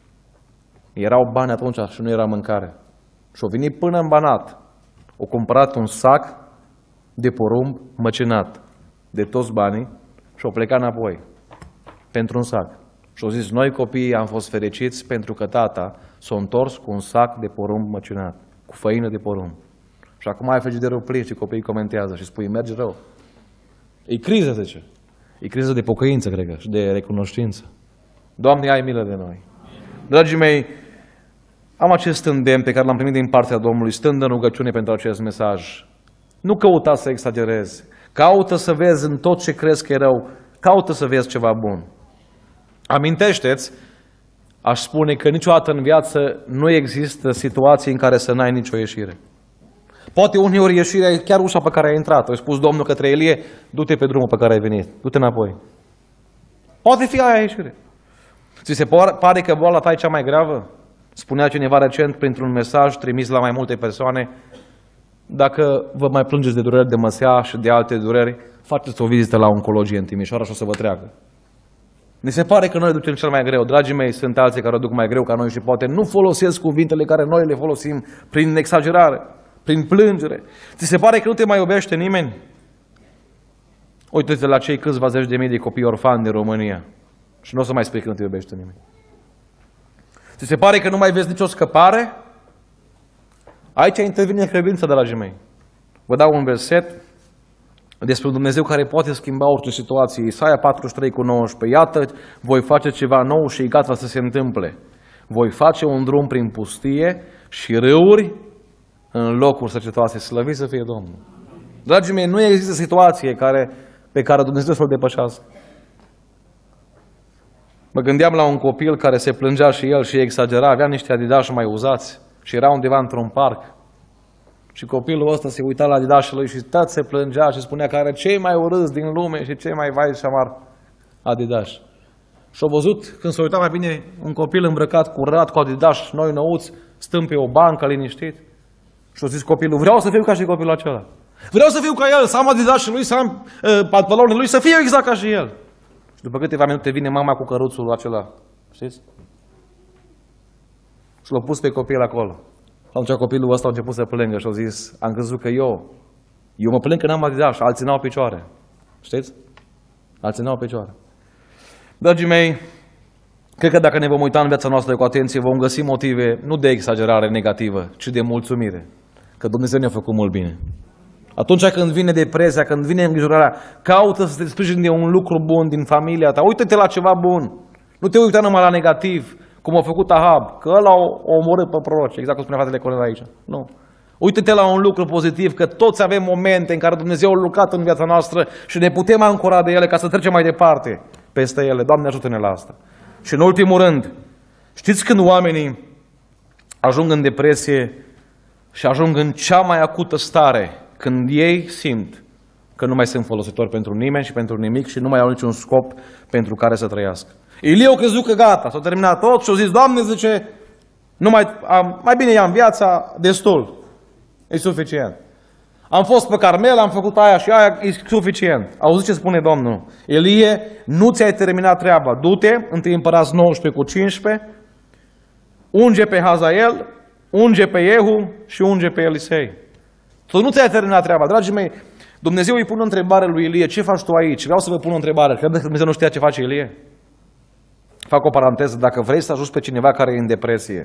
Erau bani atunci și nu era mâncare. Și-a venit până în Banat. A cumpărat un sac de porumb măcinat de toți banii și a plecat înapoi pentru un sac. Și-a zis, noi copiii am fost fericiți pentru că tata s-a întors cu un sac de porumb măcinat, cu făină de porumb. Și acum ai frigiderul plin și copiii comentează și spui, merge rău. E criză, zice. E criză de pocăință, cred că, și de recunoștință. Doamne, ai milă de noi. Dragii mei, am acest îndemn pe care l-am primit din partea Domnului, stând în rugăciune pentru acest mesaj. Nu căuta să exagerezi. Caută să vezi în tot ce crezi că e rău, caută să vezi ceva bun. Amintește-ți, aș spune că niciodată în viață nu există situații în care să n-ai nicio ieșire. Poate uneori ieșirea e chiar ușa pe care ai intrat. A spus Domnul către Elie, du-te pe drumul pe care ai venit, du-te înapoi. Poate fi aia ieșire. Ți se pare că boala ta e cea mai gravă? Spunea cineva recent printr-un mesaj trimis la mai multe persoane, dacă vă mai plângeți de dureri de măsea și de alte dureri, faceți o vizită la oncologie în Timișoara și o să vă treacă. Mi se pare că noi ducem cel mai greu. Dragii mei, sunt alții care o duc mai greu ca noi și poate nu folosesc cuvintele care noi le folosim prin exagerare, prin plângere. Ți se pare că nu te mai iubește nimeni? Uite-te la cei câțiva zeci de mii de copii orfani din România și nu o să mai spui că nu te iubește nimeni. Ți se pare că nu mai vezi nicio scăpare? Aici intervine credința, dragii mei. Vă dau un verset despre un Dumnezeu care poate schimba orice situație. Isaia patruzeci și trei cu nouăsprezece. Iată, voi face ceva nou și e gata să se întâmple. Voi face un drum prin pustie și râuri în locuri săcetoase. Slăvit să fie Domnul. Dragii mei, nu există situație care, pe care Dumnezeu să o depășească. Mă gândeam la un copil care se plângea și el și exagera, avea niște adidași mai uzați și era undeva într-un parc. Și copilul ăsta se uita la adidașii lui și tot se plângea și spunea că are cei mai urâți din lume și cei mai vai și amar adidași. Și-a văzut, când se uita mai bine, un copil îmbrăcat, curat, cu adidași noi nouți, stând pe o bancă liniștit. Și-a zis copilul, vreau să fiu ca și copilul acela. Vreau să fiu ca el, să am adidașii lui, să am uh, pantalonii lui, să fiu exact ca și el. Și după câteva minute vine mama cu căruțul acela. Știți? Și l-a pus pe copil acolo. Și atunci copilul ăsta a început să plângă și a zis, am crezut că eu, eu mă plâng că n-am adidas și alții n-au picioare. Știți? Alții n-au picioare. Dragii mei, cred că dacă ne vom uita în viața noastră cu atenție, vom găsi motive nu de exagerare negativă, ci de mulțumire. Că Dumnezeu ne-a făcut mult bine. Atunci când vine depresia, când vine îngrijorarea, caută să te sprijini de un lucru bun din familia ta. Uită-te la ceva bun. Nu te uita numai la negativ, cum a făcut Ahab, că ăla o omorât pe proroci, exact cum spunea fratele Cornel aici. Nu. Uită-te la un lucru pozitiv, că toți avem momente în care Dumnezeu a lucrat în viața noastră și ne putem ancora de ele ca să trecem mai departe peste ele. Doamne, ajută-ne la asta. Și în ultimul rând, știți când oamenii ajung în depresie și ajung în cea mai acută stare, când ei simt că nu mai sunt folositori pentru nimeni și pentru nimic și nu mai au niciun scop pentru care să trăiască. Ilie a crezut că gata, s-a terminat tot și a zis, Doamne, zice, nu mai, am, mai bine i-am viața, destul, e suficient. Am fost pe Carmel, am făcut aia și aia, e suficient. Auziți ce spune Domnul? Ilie, nu ți-ai terminat treaba, du-te, întâi Împărați nouăsprezece cu cincisprezece, unge pe Hazael, unge pe Jehu și unge pe Elisei. Tu nu ți-ai terminat treaba. Dragii mei, Dumnezeu îi pune o întrebare lui Ilie. Ce faci tu aici? Vreau să vă pun o întrebare. Credeți că Dumnezeu nu știa ce face Ilie? Fac o paranteză. Dacă vrei să ajuți pe cineva care e în depresie,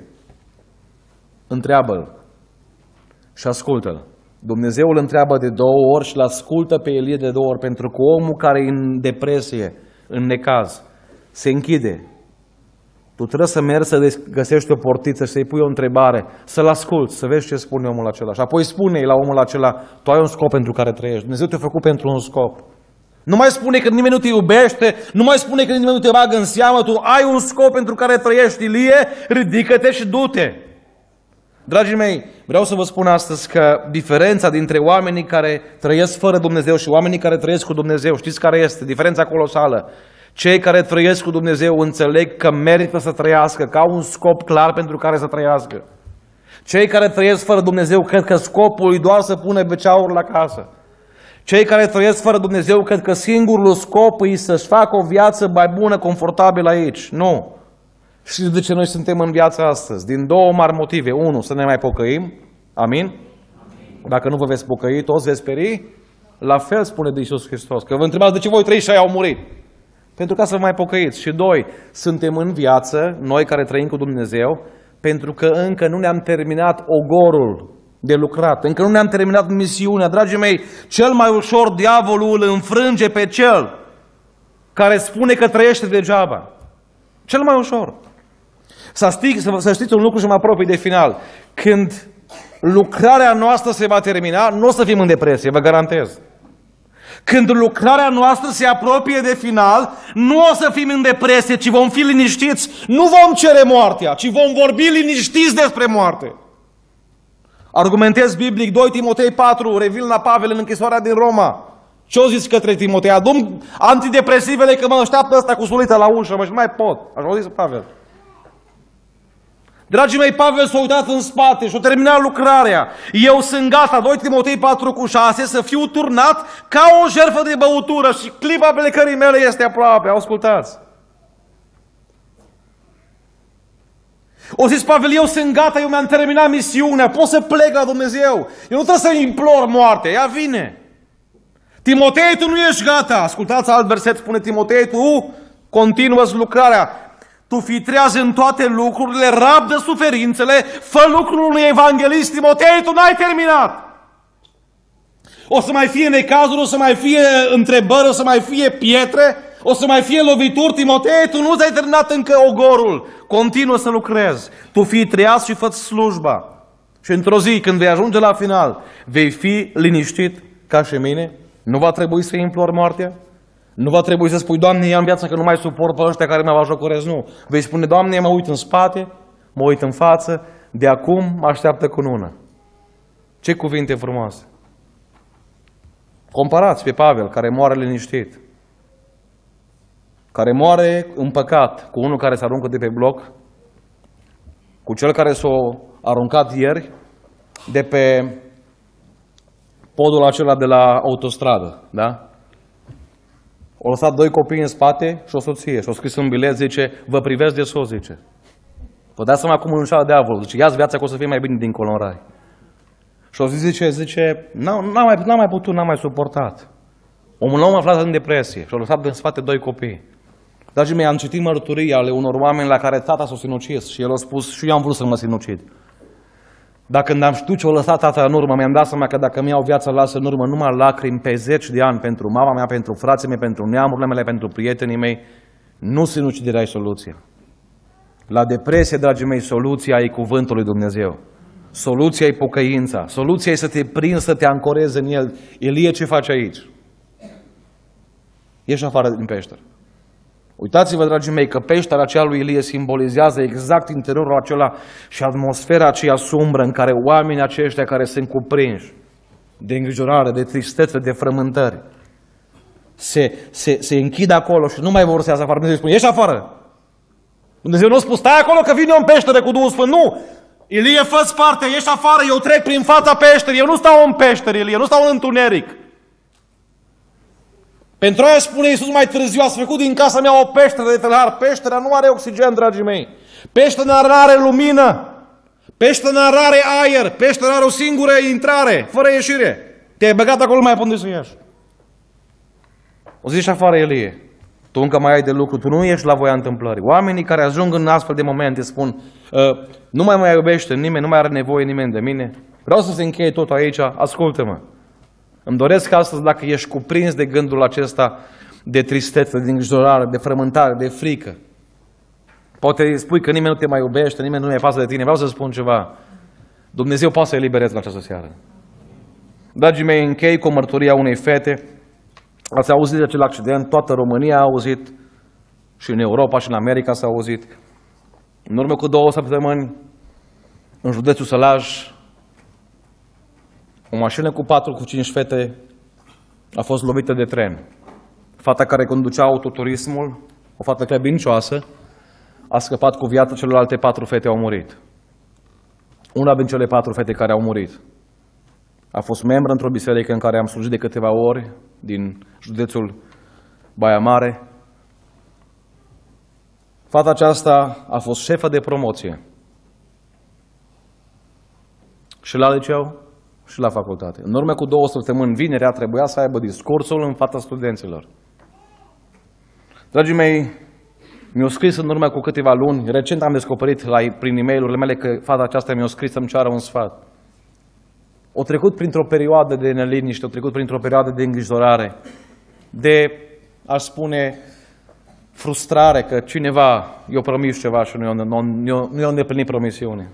întreabă-l și ascultă-l. Dumnezeu îl întreabă de două ori și îl ascultă pe Ilie de două ori, pentru că omul care e în depresie, în necaz, se închide. Tu trebuie să mergi să găsești o portiță și să-i pui o întrebare, să-l asculți, să vezi ce spune omul acela. Și apoi spune-i la omul acela, tu ai un scop pentru care trăiești. Dumnezeu te-a făcut pentru un scop. Nu mai spune că nimeni nu te iubește, nu mai spune că nimeni nu te bagă în seamă, tu ai un scop pentru care trăiești. Ilie, ridică-te și du-te. Dragii mei, vreau să vă spun astăzi că diferența dintre oamenii care trăiesc fără Dumnezeu și oamenii care trăiesc cu Dumnezeu, știți care este? Diferența colosală. Cei care trăiesc cu Dumnezeu înțeleg că merită să trăiască, că au un scop clar pentru care să trăiască. Cei care trăiesc fără Dumnezeu cred că scopul e doar să pune beceauri la casă. Cei care trăiesc fără Dumnezeu cred că singurul scop e să-și facă o viață mai bună, confortabilă aici. Nu. Știți de ce noi suntem în viața astăzi? Din două mari motive. Unu, să ne mai pocăim. Amin? Amin. Dacă nu vă veți pocăi, toți veți speri. La fel spune de Iisus Hristos. Că vă întrebați de ce voi trei și aia au murit. Pentru ca să vă mai pocăiți. Și doi, suntem în viață, noi care trăim cu Dumnezeu, pentru că încă nu ne-am terminat ogorul de lucrat. Încă nu ne-am terminat misiunea. Dragii mei, cel mai ușor diavolul îl înfrânge pe cel care spune că trăiește degeaba. Cel mai ușor. Să știți, să știți un lucru și mă apropii de final. Când lucrarea noastră se va termina, nu o să fim în depresie, vă garantez. Când lucrarea noastră se apropie de final, nu o să fim în depresie, ci vom fi liniștiți. Nu vom cere moartea, ci vom vorbi liniștiți despre moarte. Argumentez biblic, doi Timotei patru, revin la Pavel în închisoarea din Roma. Ce-o zis către Timotei? Adun antidepresivele că mă așteaptă ăsta cu sulița la ușă, mă, și nu mai pot. Așa o zis Pavel. Dragii mei, Pavel s-a uitat în spate și a terminat lucrarea. Eu sunt gata, doi Timotei patru cu șase, să fiu turnat ca o jertfă de băutură și clipa plecării mele este aproape. Ascultați. O zis Pavel, eu sunt gata, eu mi-am terminat misiunea, pot să plec la Dumnezeu. Eu nu trebuie să implor moartea, ea vine. Timotei, tu nu ești gata. Ascultați alt verset, spune Timotei, tu continuă lucrarea. Tu fii treaz în toate lucrurile, rabdă suferințele, fă lucrul unui evanghelist, Timotei, tu n-ai terminat. O să mai fie necazuri, o să mai fie întrebări, o să mai fie pietre, o să mai fie lovituri, Timotei, tu nu ți-ai terminat încă ogorul. Continuă să lucrezi. Tu fii treaz și fă slujba. Și într-o zi, când vei ajunge la final, vei fi liniștit ca și mine. Nu va trebui să implori moartea. Nu va trebui să spui, Doamne, ia în viață că nu mai suport pe ăștia care mă bajocorez. Nu. Vei spune, Doamne, mă uit în spate, mă uit în față, de acum mă așteaptă cunună. Ce cuvinte frumoase! Comparați pe Pavel, care moare liniștit, care moare în păcat, cu unul care se aruncă de pe bloc, cu cel care s-a aruncat ieri de pe podul acela de la autostradă, da? O lăsat doi copii în spate și o soție și o scris un bilet, zice, vă privesc de sus, zice. Vă dați seama cum îl înșală diavolul, zice, ia-ți viața că o să fie mai bine dincolo în rai. Și o zi zice, zice, n-am mai, n-am mai putut, n-am mai suportat. Omul om aflat în depresie și a lăsat în spate doi copii. Dragii mei, am citit mărturii ale unor oameni la care tata s-a sinucis și el a spus, și eu am vrut să mă sinucid. Dar când am știut ce o lăsat tata în urmă, mi-am dat seama că dacă mi-au viața lasă în urmă numai lacrimi pe zeci de ani pentru mama mea, pentru frații mei, pentru neamurile mele, pentru prietenii mei, nu sinuciderea e soluția. La depresie, dragii mei, soluția e cuvântul lui Dumnezeu. Soluția e pocăința. Soluția e să te prinzi, să te ancorezi în el. Elie ce face aici? Ieși afară din peșteră. Uitați-vă, dragii mei, că peștera aceea lui Elie simbolizează exact interiorul acela și atmosfera aceea sumbră în care oamenii aceștia care sunt cuprinși de îngrijorare, de tristețe, de frământări, se, se, se închid acolo și nu mai vor să iasă afară. Dumnezeu spune, ieși afară! Dumnezeu nu a spus, stai acolo că vine eu în peșteră cu Duhul Sfânt. Nu! Elie, fă-ți parte, ieși afară, eu trec prin fața peșterii, eu nu stau în peșteră, Elie, nu stau în întuneric. Pentru aia spune Iisus mai târziu, ați făcut din casa mea o peșteră de tâlhar. Peștera nu are oxigen, dragii mei. Peștera nu are lumină. Peștera nu are aer. Peștera are o singură intrare, fără ieșire. Te-ai băgat acolo, mai ai unde să ieși. O zici afară, Elie. Tu încă mai ai de lucru, tu nu ești la voia întâmplării. Oamenii care ajung în astfel de momente spun, nu mai mai iubește nimeni, nu mai are nevoie nimeni de mine. Vreau să se încheie tot aici, ascultă-mă. Îmi doresc astăzi, dacă ești cuprins de gândul acesta de tristețe, de îngrijorare, de frământare, de frică. Poate spui că nimeni nu te mai iubește, nimeni nu mai pasă de tine. Vreau să spun ceva. Dumnezeu poate să elibereze în această seară. Dragii mei, închei cu mărturia unei fete. Ați auzit de acel accident, toată România a auzit, și în Europa și în America s-a auzit. În urmă cu două săptămâni, în județul Sălaj, o mașină cu patru, cu cinci fete a fost lovită de tren. Fata care conducea autoturismul, o fată credincioasă, a scăpat cu viața, celelalte patru fete au murit. Una din cele patru fete care au murit a fost membră într-o biserică în care am slujit de câteva ori, din județul Baia Mare. Fata aceasta a fost șefă de promoție și la liceu și la facultate. În urmă cu două săptămâni, vinerea, trebuia să aibă discursul în fața studenților. Dragii mei, mi-au scris în urmă cu câteva luni, recent am descoperit la, prin e-mail-urile mele că fata aceasta mi-a scris să-mi ceară un sfat. O trecut printr-o perioadă de neliniște, o trecut printr-o perioadă de îngrijorare, de, aș spune, frustrare că cineva i-a promis ceva și nu i-a îndeplinit promisiune.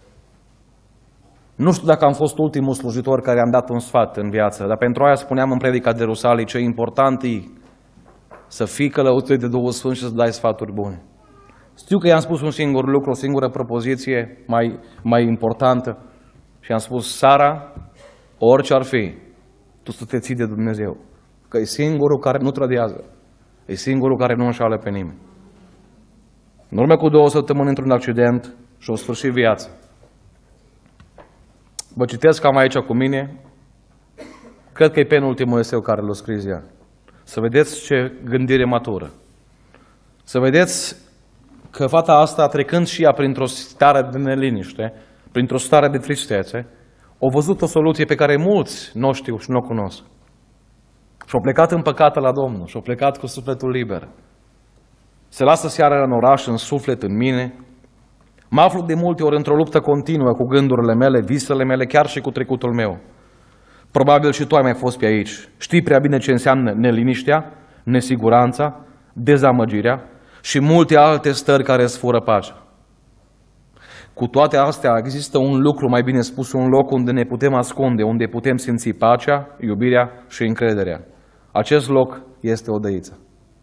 Nu știu dacă am fost ultimul slujitor care am dat un sfat în viață, dar pentru aia spuneam în predica de Rusalii ce important e să fii călăuzit de Duhul Sfânt și să dai sfaturi bune. Știu că i-am spus un singur lucru, o singură propoziție mai, mai importantă și am spus, Sara, orice ar fi, tu să te ții de Dumnezeu, că e singurul care nu trădează, e singurul care nu înșală pe nimeni. În urmă cu două săptămâni într-un accident și-o sfârșit viața. Vă citesc cam aici cu mine, cred că e penultimul eseu care l-a scris ea. Să vedeți ce gândire matură. Să vedeți că fata asta, trecând și ea printr-o stare de neliniște, printr-o stare de tristețe, a văzut o soluție pe care mulți nu o știu și nu o cunosc. Și-au plecat împăcată la Domnul, și-au plecat cu sufletul liber. se lasă seara în oraș, în suflet, în mine. Mă aflu de multe ori într-o luptă continuă cu gândurile mele, visele mele, chiar și cu trecutul meu. Probabil și tu ai mai fost pe aici. Știi prea bine ce înseamnă neliniștea, nesiguranța, dezamăgirea și multe alte stări care îți fură pacea. Cu toate astea există un lucru, mai bine spus, un loc unde ne putem ascunde, unde putem simți pacea, iubirea și încrederea. Acest loc este odăița.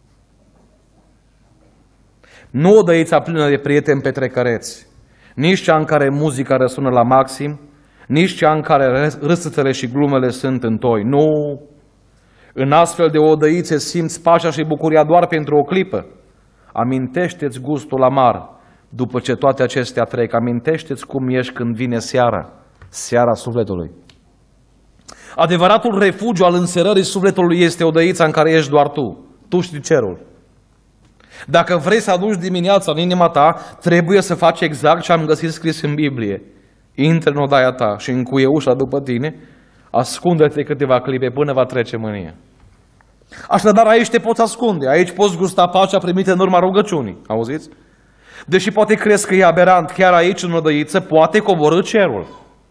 Nu odăița plină de prieteni petrecăreți, nici cea în care muzica răsună la maxim, nici cea în care râsățele și glumele sunt în toi. Nu! În astfel de odăițe simți pacea și bucuria doar pentru o clipă. Amintește-ți gustul amar după ce toate acestea trec. Amintește-ți cum ești când vine seara, seara sufletului. Adevăratul refugiu al înserării sufletului este odăița în care ești doar tu. Tu știi cerul. Dacă vrei să aduci dimineața în inima ta, trebuie să faci exact ce am găsit scris în Biblie. Intră în odaia ta și încuie ușa după tine, ascunde-te câteva clipe până va trece mânia. Așadar, aici te poți ascunde, aici poți gusta pacea primită în urma rugăciunii. Auziți? Deși poate crezi că e aberant, chiar aici în odăiță poate coborî cerul.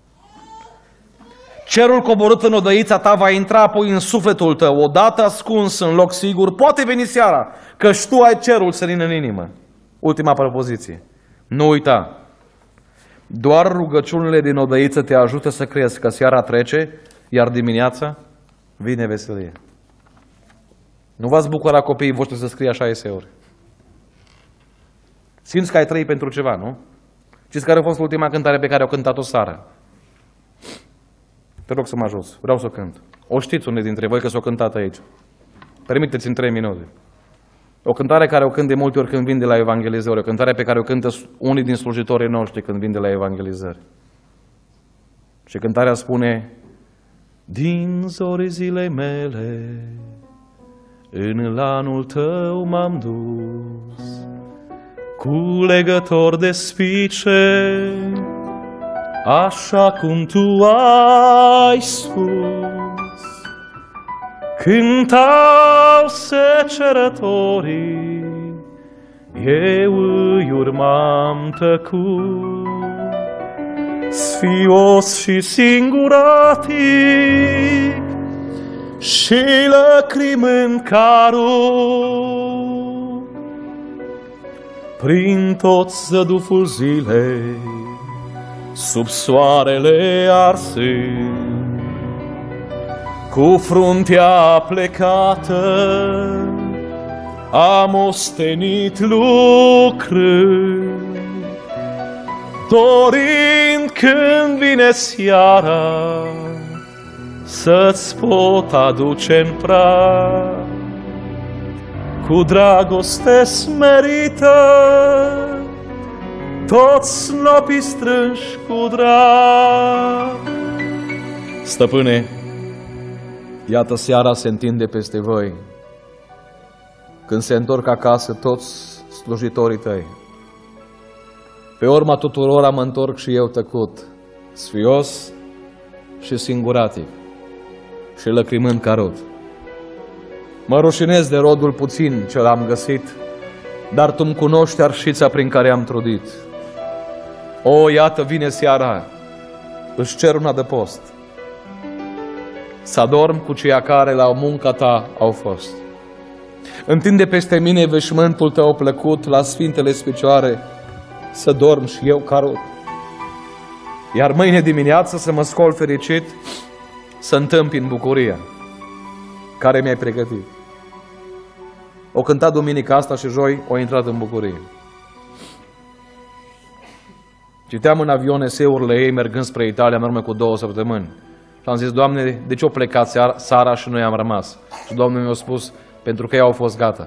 Cerul coborât în odăița ta va intra apoi în sufletul tău, odată ascuns în loc sigur, poate veni seara, căci tu ai cerul senin în inimă. Ultima propoziție. Nu uita, doar rugăciunile din odăiță te ajută să crezi că seara trece, iar dimineața vine veselie. Nu v-ați bucura copiii voștri să scrie așa eseuri? Simți că ai trăit pentru ceva, nu? Știți care a fost ultima cântare pe care o cântat-o Sara? Te rog să mă ajuți, vreau să o cânt. O știți unii dintre voi că s-o cântat aici. Permiteți în trei minute. O cântare care o cânt de multe ori când vin de la evangelizări, o cântare pe care o cântă unii din slujitorii noștri când vin de la evangelizări. Și cântarea spune: din zori zilei mele, în lanul tău m-am dus, cu legător de spice, așa cum tu ai spus. Cântau secerătorii, eu îi urmam tăcut, sfios și singuratic, și lacrimi în carul. Prin tot zăduful zilei, sub soarele arsând, cu fruntea plecată, am ostenit lucrând, dorind când vine seara să-ți pot aduce în prag, cu dragoste smerită, toți snopii strânși cu drag. Stăpâne, iată seara se întinde peste voi, când se întorc acasă toți slujitorii tăi. Pe urma tuturora mă întorc și eu tăcut, sfios și singuratic și lăcrimând ca rod. Mă rușinez de rodul puțin ce l-am găsit, dar tu-mi cunoști arșița prin care am trudit. O, iată, vine seara, își cer un adăpost, să adorm cu ceia care la munca ta au fost. Întinde peste mine veșmântul tău plăcut, la sfintele picioare să dorm și eu ca rod. Iar mâine dimineață să mă scol fericit, să întâmpin bucuria care mi-ai pregătit. O cântat duminica asta și joi o intrat în bucurie. Citeam în avion eseurile ei mergând spre Italia în urmă cu două săptămâni. Și am zis: Doamne, de ce o plecat Sara și noi am rămas? Și Domnul mi-a spus: pentru că ei au fost gata.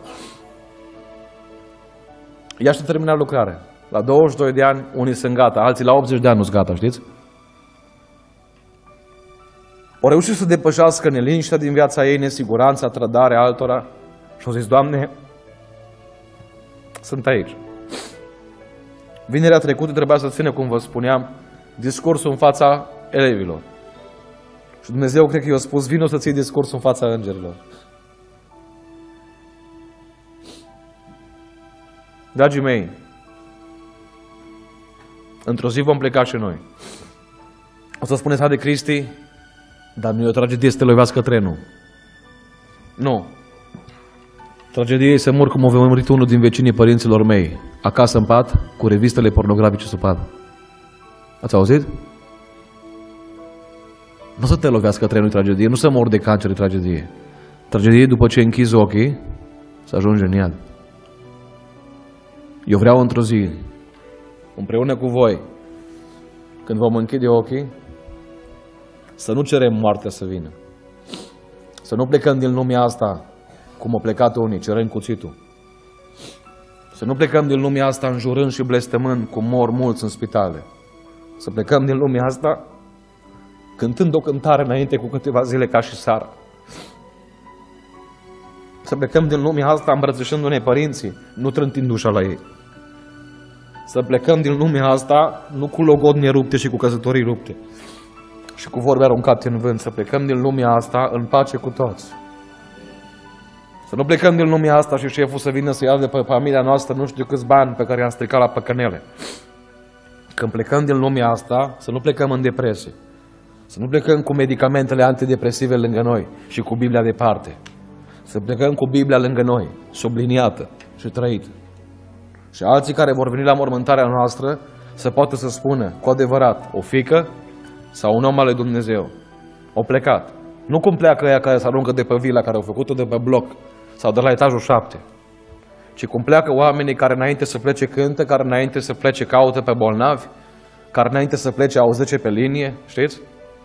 Ea și-a terminat lucrarea. La douăzeci și doi de ani, unii sunt gata, alții la optzeci de ani nu sunt gata, știți? O reușit să depășească neliniștea din viața ei, nesiguranța, trădarea altora și au zis: Doamne, sunt aici. Vinerea trecută trebuia să țină, cum vă spuneam, discursul în fața elevilor. Și Dumnezeu cred că i-a spus: vino să ții discursul în fața îngerilor. Dragii mei, într-o zi vom pleca și noi. O să spuneți, de Cristi, dar nu e o tragedie să te lovească trenul. Nu. Tragedie e să mor cum a murit unul din vecinii părinților mei, acasă în pat, cu revistele pornografice sub pat. Ați auzit? Nu să te lovească trenul, tragedie, nu să mor de cancer, e tragedie. Tragedie după ce închizi ochii, să ajungi în iad. Eu vreau într-o zi, împreună cu voi, când vom închide ochii, să nu cerem moartea să vină. Să nu plecăm din lumea asta cum au plecat unii, cerând cuțitul. Să nu plecăm din lumea asta înjurând și blestemând cum mor mulți în spitale. Să plecăm din lumea asta cântând o cântare înainte cu câteva zile ca și Sara. Să plecăm din lumea asta îmbrățișându-ne părinții, nu trântind ușa la ei. Să plecăm din lumea asta nu cu logodne rupte și cu căsătorii rupte și cu vorbe aruncate în vânt. Să plecăm din lumea asta în pace cu toți. Să nu plecăm din lumea asta și șeful să vină să ia de pe familia noastră nu știu câți bani pe care i-am stricat la păcănele. Când plecăm din lumea asta, să nu plecăm în depresie. Să nu plecăm cu medicamentele antidepresive lângă noi și cu Biblia departe. Să plecăm cu Biblia lângă noi, subliniată și trăită. Și alții care vor veni la mormântarea noastră să poată să spună cu adevărat o fiică sau un om al lui Dumnezeu. Au plecat. Nu cum pleacă ea care se aruncă de pe vila care au făcut-o de pe bloc sau de la etajul șapte, ci cum pleacă oamenii care înainte să plece cântă, care înainte să plece caută pe bolnavi, care înainte să plece au zece pe linie, știți?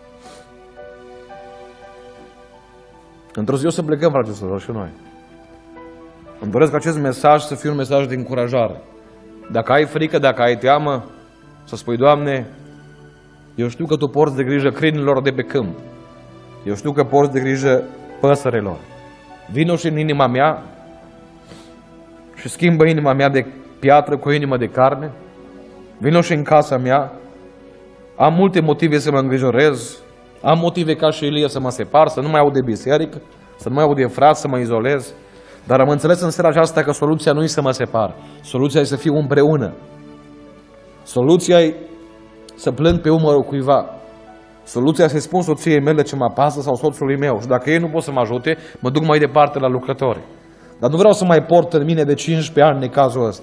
Într-o zi o să plecăm, frate și surori, și noi. Îmi doresc acest mesaj să fie un mesaj de încurajare. Dacă ai frică, dacă ai teamă, să spui, Doamne, eu știu că Tu porți de grijă câinilor de pe câmp. Eu știu că porți de grijă păsărilor. Vino și în inima mea și schimbă inima mea de piatră cu inimă de carne. Vino și în casa mea. Am multe motive să mă îngrijorez. Am motive ca și Ilie să mă separ, să nu mai aud de biserică, să nu mai aud de frați, să mă izolez. Dar am înțeles în seara aceasta că soluția nu e să mă separ. Soluția e să fiu împreună. Soluția e să plâng pe umărul cuiva. Soluția e să-i spun soției mele ce mă apasă sau soțului meu. Și dacă ei nu pot să mă ajute, mă duc mai departe la lucrători. Dar nu vreau să mai port în mine de cincisprezece ani necazul ăsta.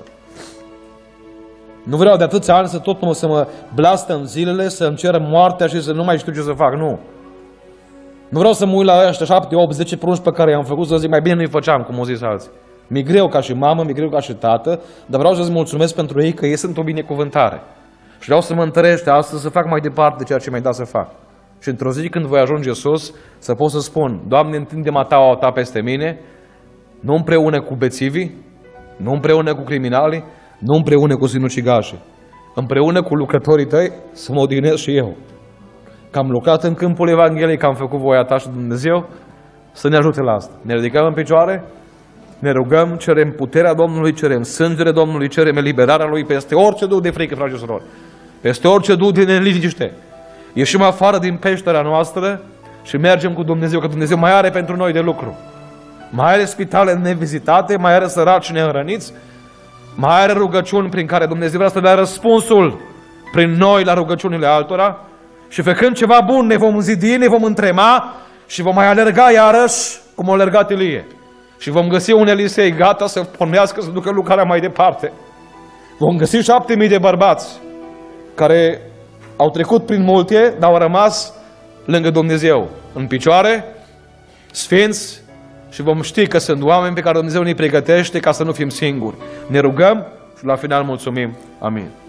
Nu vreau de atâția ani să tot mă, să mă blastă în zilele, să îmi ceră moartea și să nu mai știu ce să fac. Nu. Nu vreau să mă uit la ăștia șapte, opt, zece prunci pe care i-am făcut să zic mai bine nu-i făceam, cum au zis alții. Mi-e greu ca și mamă, mi-e greu ca și tată, dar vreau să-ți mulțumesc pentru ei că ei sunt o binecuvântare. Și vreau să mă întărește astăzi să fac mai departe ceea ce mi-ai dat să fac. Și într-o zi când voi ajunge sus, să pot să spun, Doamne, întinde mataua Ta peste mine, nu împreună cu bețivii, nu împreună cu criminalii, nu împreună cu sinucigașii, împreună cu lucrătorii Tăi să mă odihnesc și eu. Că am lucrat în câmpul Evangheliei, că am făcut voia Ta și Dumnezeu, să ne ajute la asta. Ne ridicăm în picioare, ne rugăm, cerem puterea Domnului, cerem sângele Domnului, cerem eliberarea Lui peste orice duh de frică, frate și surori, peste orice duh de neliniște. Ieșim afară din peștera noastră și mergem cu Dumnezeu, că Dumnezeu mai are pentru noi de lucru. Mai are spitale nevizitate, mai are săraci nehrăniți, mai are rugăciuni prin care Dumnezeu vrea să dea răspunsul prin noi la rugăciunile altora și făcând ceva bun ne vom zidi, ne vom întrema și vom mai alerga iarăși cum a alergat Ilie. Și vom găsi un Elisei gata să pornească, să ducă lucrarea mai departe. Vom găsi șapte mii de bărbați care au trecut prin multe, dar au rămas lângă Dumnezeu, în picioare, sfinți, și vom ști că sunt oameni pe care Dumnezeu ne pregătește ca să nu fim singuri. Ne rugăm și la final mulțumim. Amin.